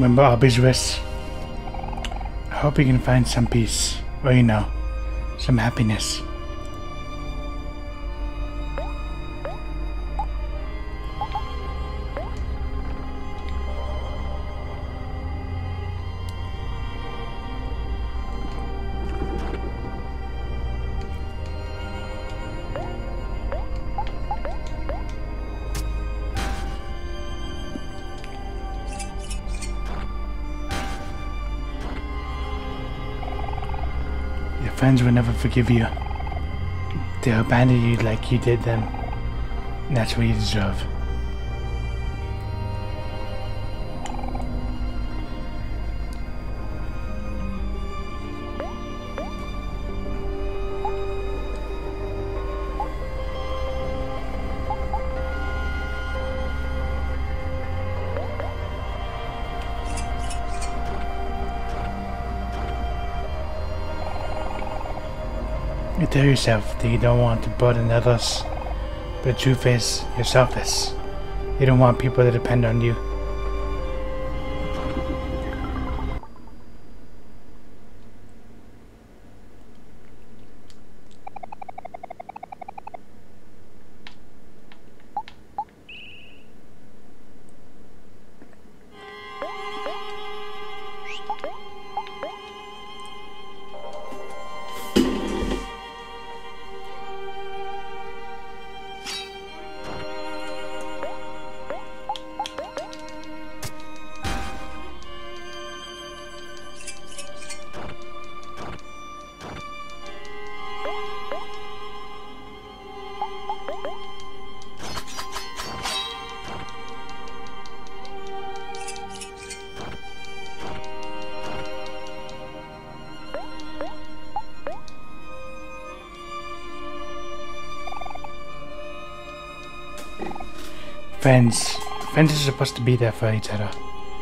Remember Abby's wish? I hope you can find some peace, or you know, some happiness. Friends will never forgive you. They'll abandon you like you did them. And that's what you deserve. You tell yourself that you don't want to burden others, but the truth is, you're selfish. You don't want people to depend on you. Friends are supposed to be there for each other.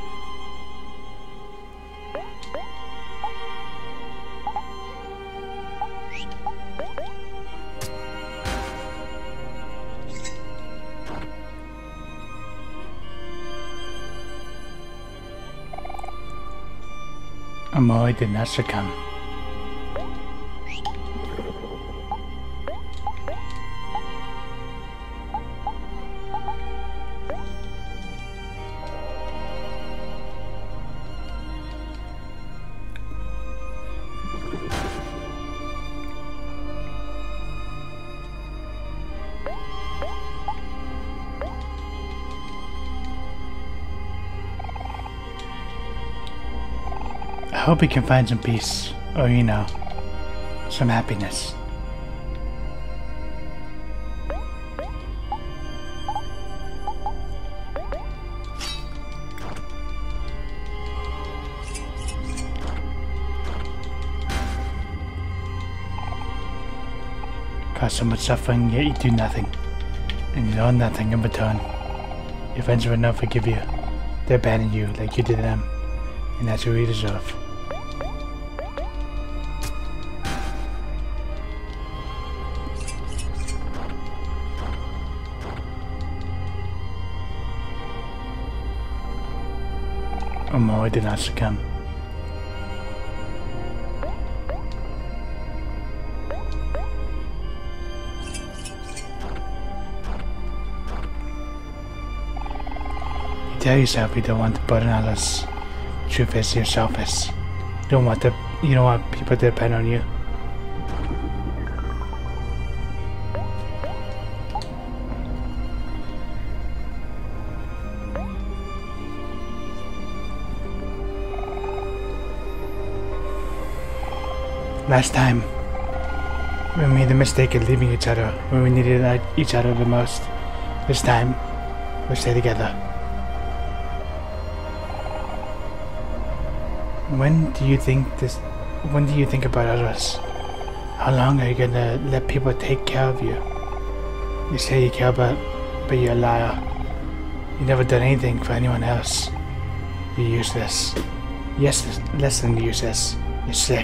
Omori did not succumb. I hope you can find some peace, or you know, some happiness. Cause so much suffering, yet you do nothing, and you know nothing in return. Your friends will never forgive you. They abandon you like you did them, and that's what you deserve. Omori did not succumb. You tell yourself you don't want to burden others. Truth is, you're selfish. You don't want people to depend on you. Last time, we made the mistake of leaving each other when we needed each other the most. This time, we'll stay together. When do you think about others? How long are you gonna let people take care of you? You say you care but you're a liar. You never done anything for anyone else. You're useless. Yes, less than useless. You're sick.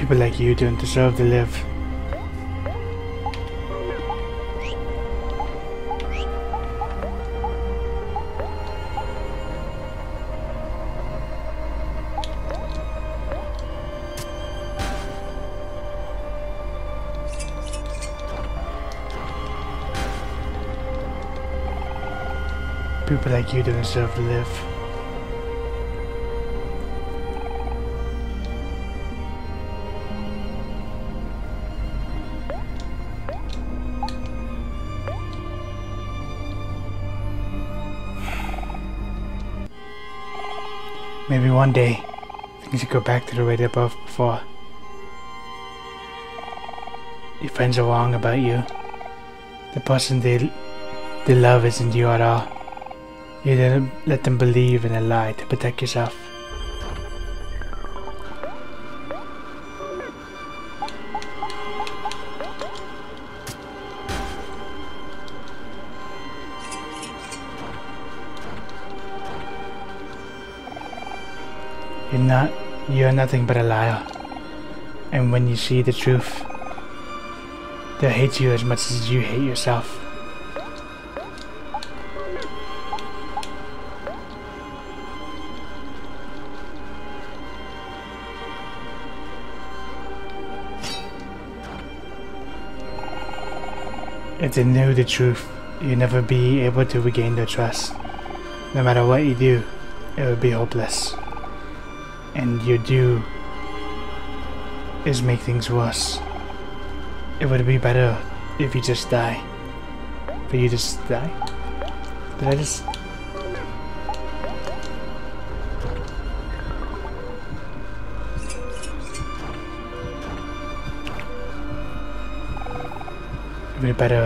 People like you don't deserve to live. People like you don't deserve to live. Maybe one day things will go back to the way they were before. Your friends are wrong about you. The person they love isn't you at all. You didn't let them believe in a lie to protect yourself. You're nothing but a liar. And when you see the truth, they'll hate you as much as you hate yourself. If they knew the truth, you'd never be able to regain their trust. No matter what you do, it would be hopeless. And you do is make things worse. It would be better if you just die. For you just die? Did I just... It would be better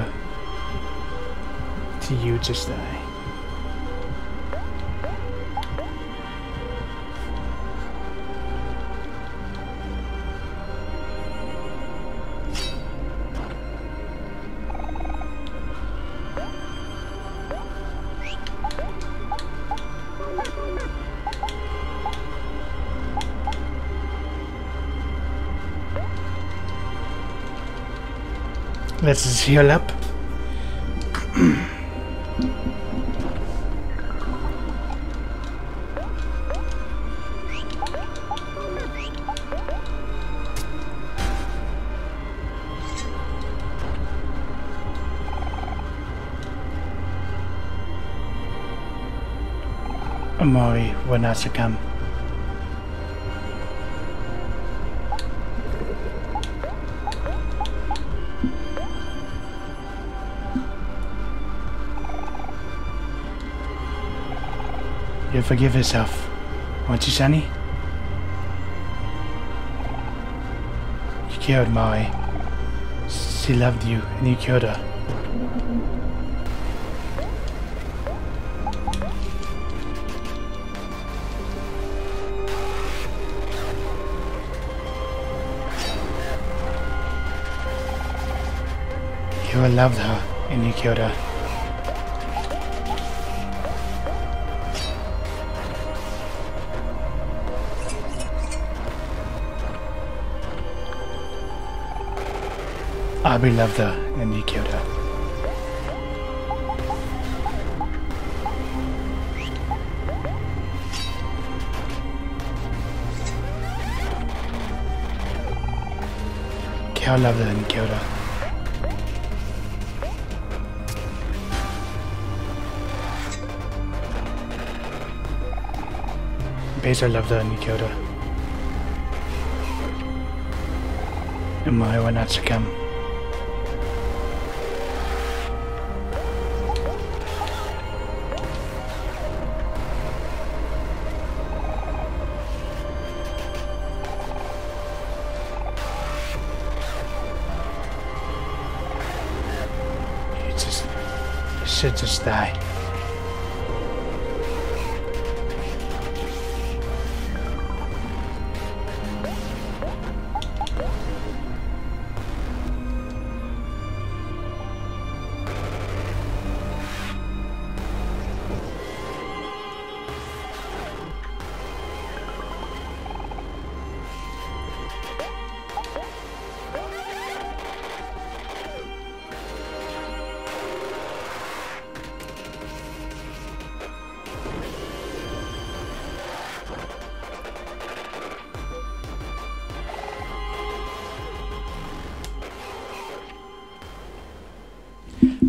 to you just die. Let's just heal up. Omori will not succumb. You'll forgive yourself, won't you, Sunny? You killed Mari. She loved you, and you killed her. You loved her, and you killed her. Abby loved her, and you killed her. Kel loved her, and you killed her. Basil loved her, and you killed her. And Mari will not succumb. You should just die.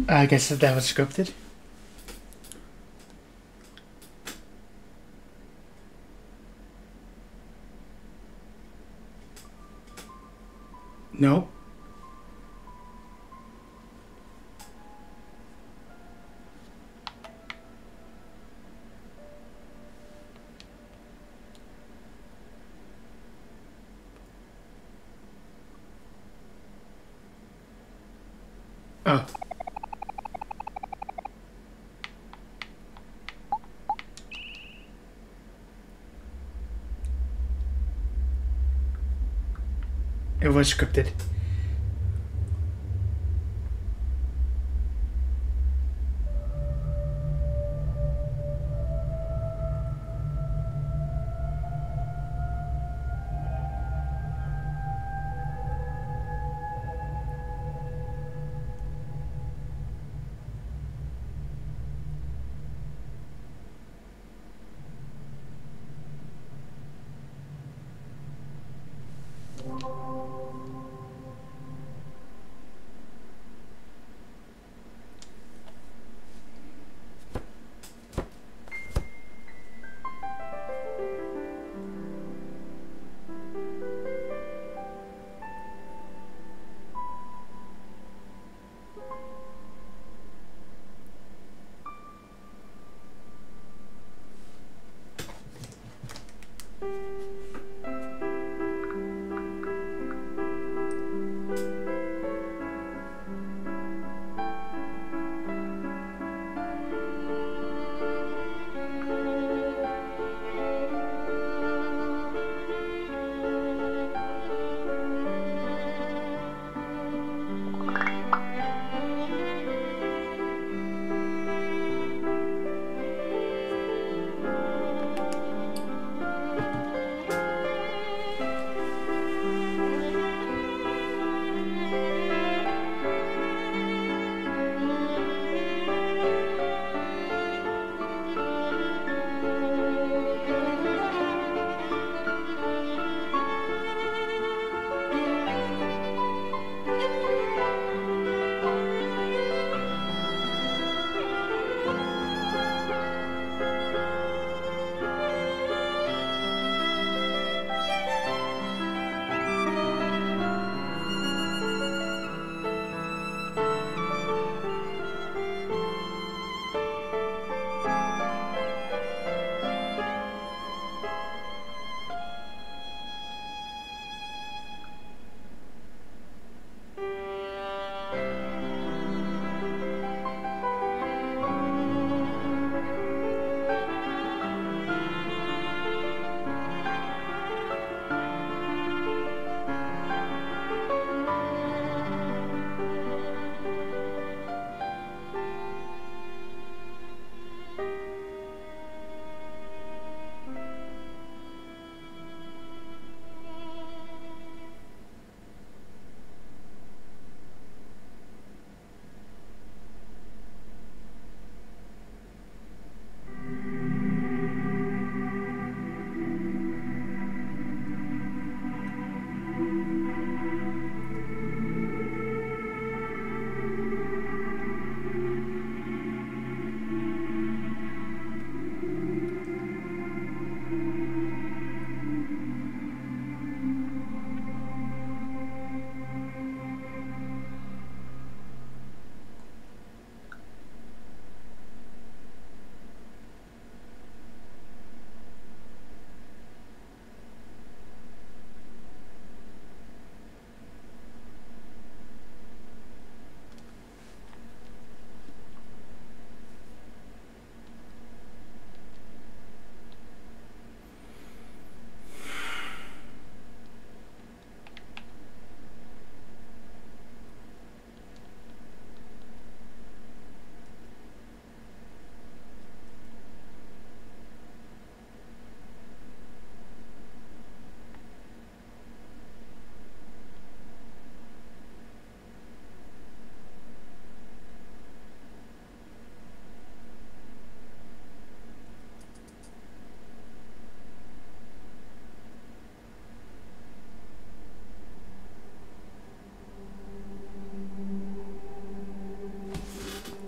I guess that was scripted. No. Oh. It was scripted.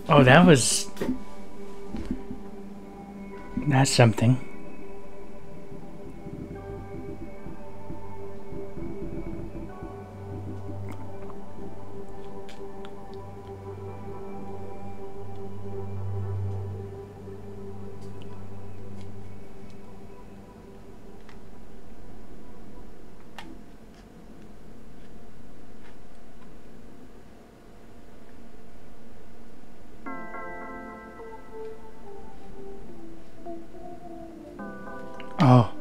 Oh, that's something. Oh.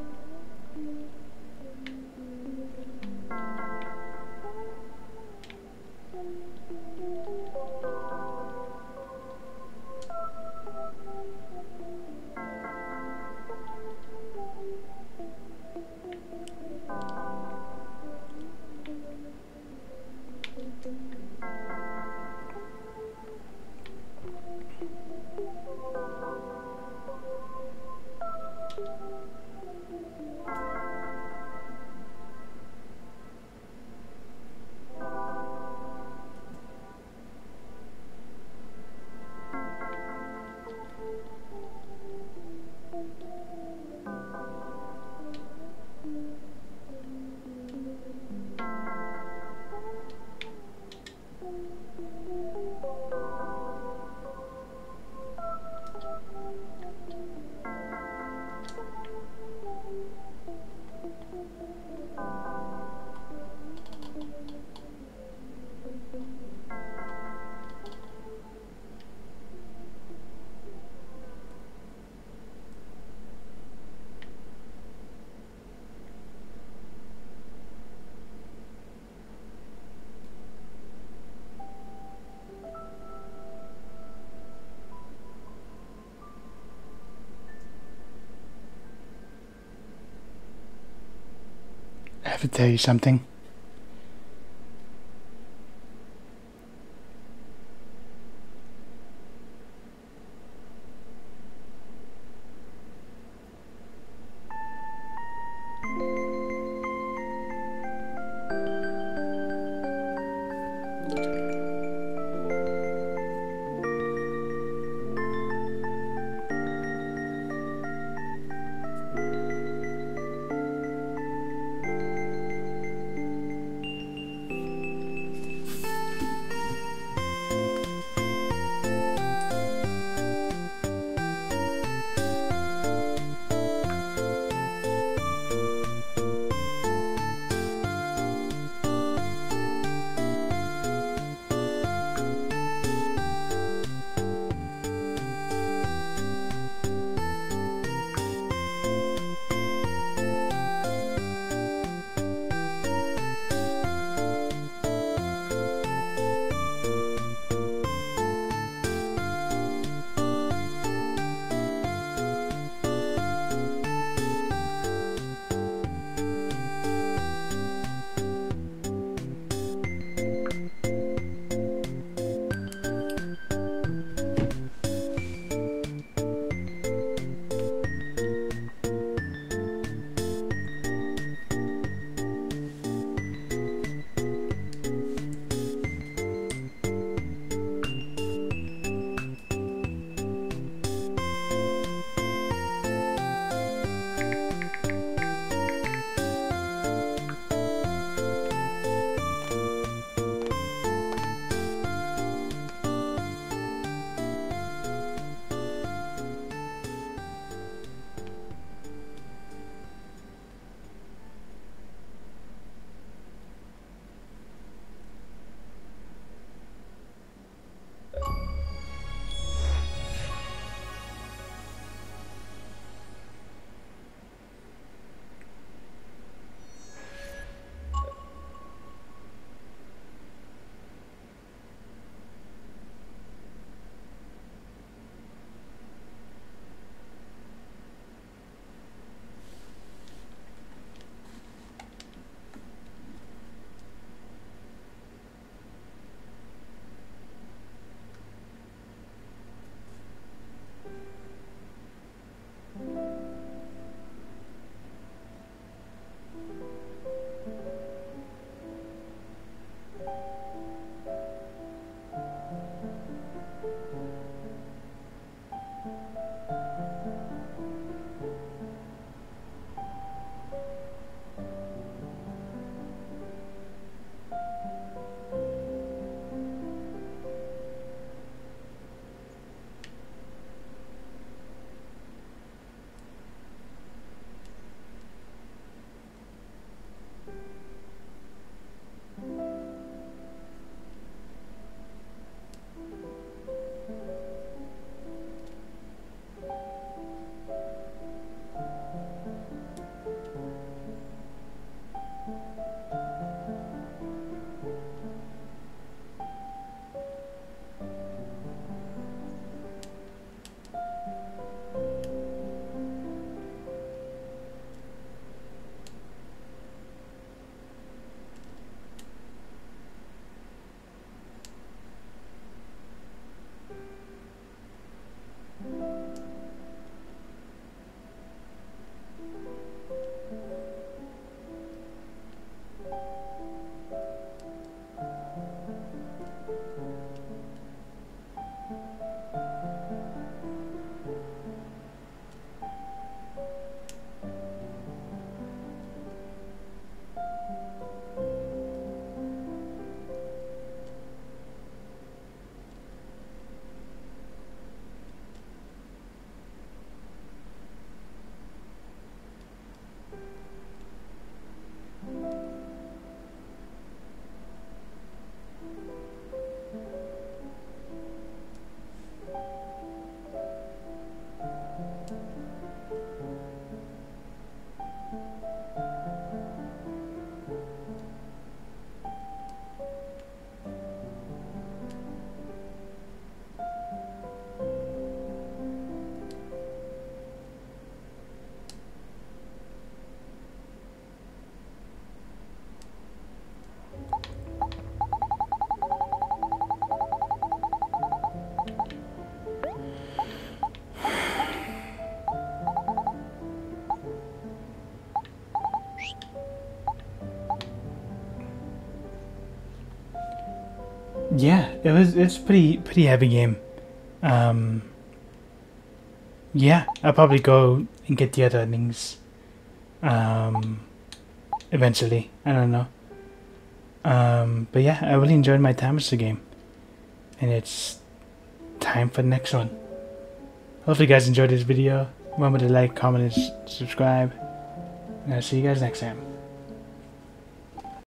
I have to tell you something. yeah, it's pretty heavy game. Yeah, I'll probably go and get the other endings eventually. I don't know. But yeah, I really enjoyed my time with the game, and it's time for the next one. Hopefully you guys enjoyed this video. Remember to like, comment, and subscribe, and I'll see you guys next time.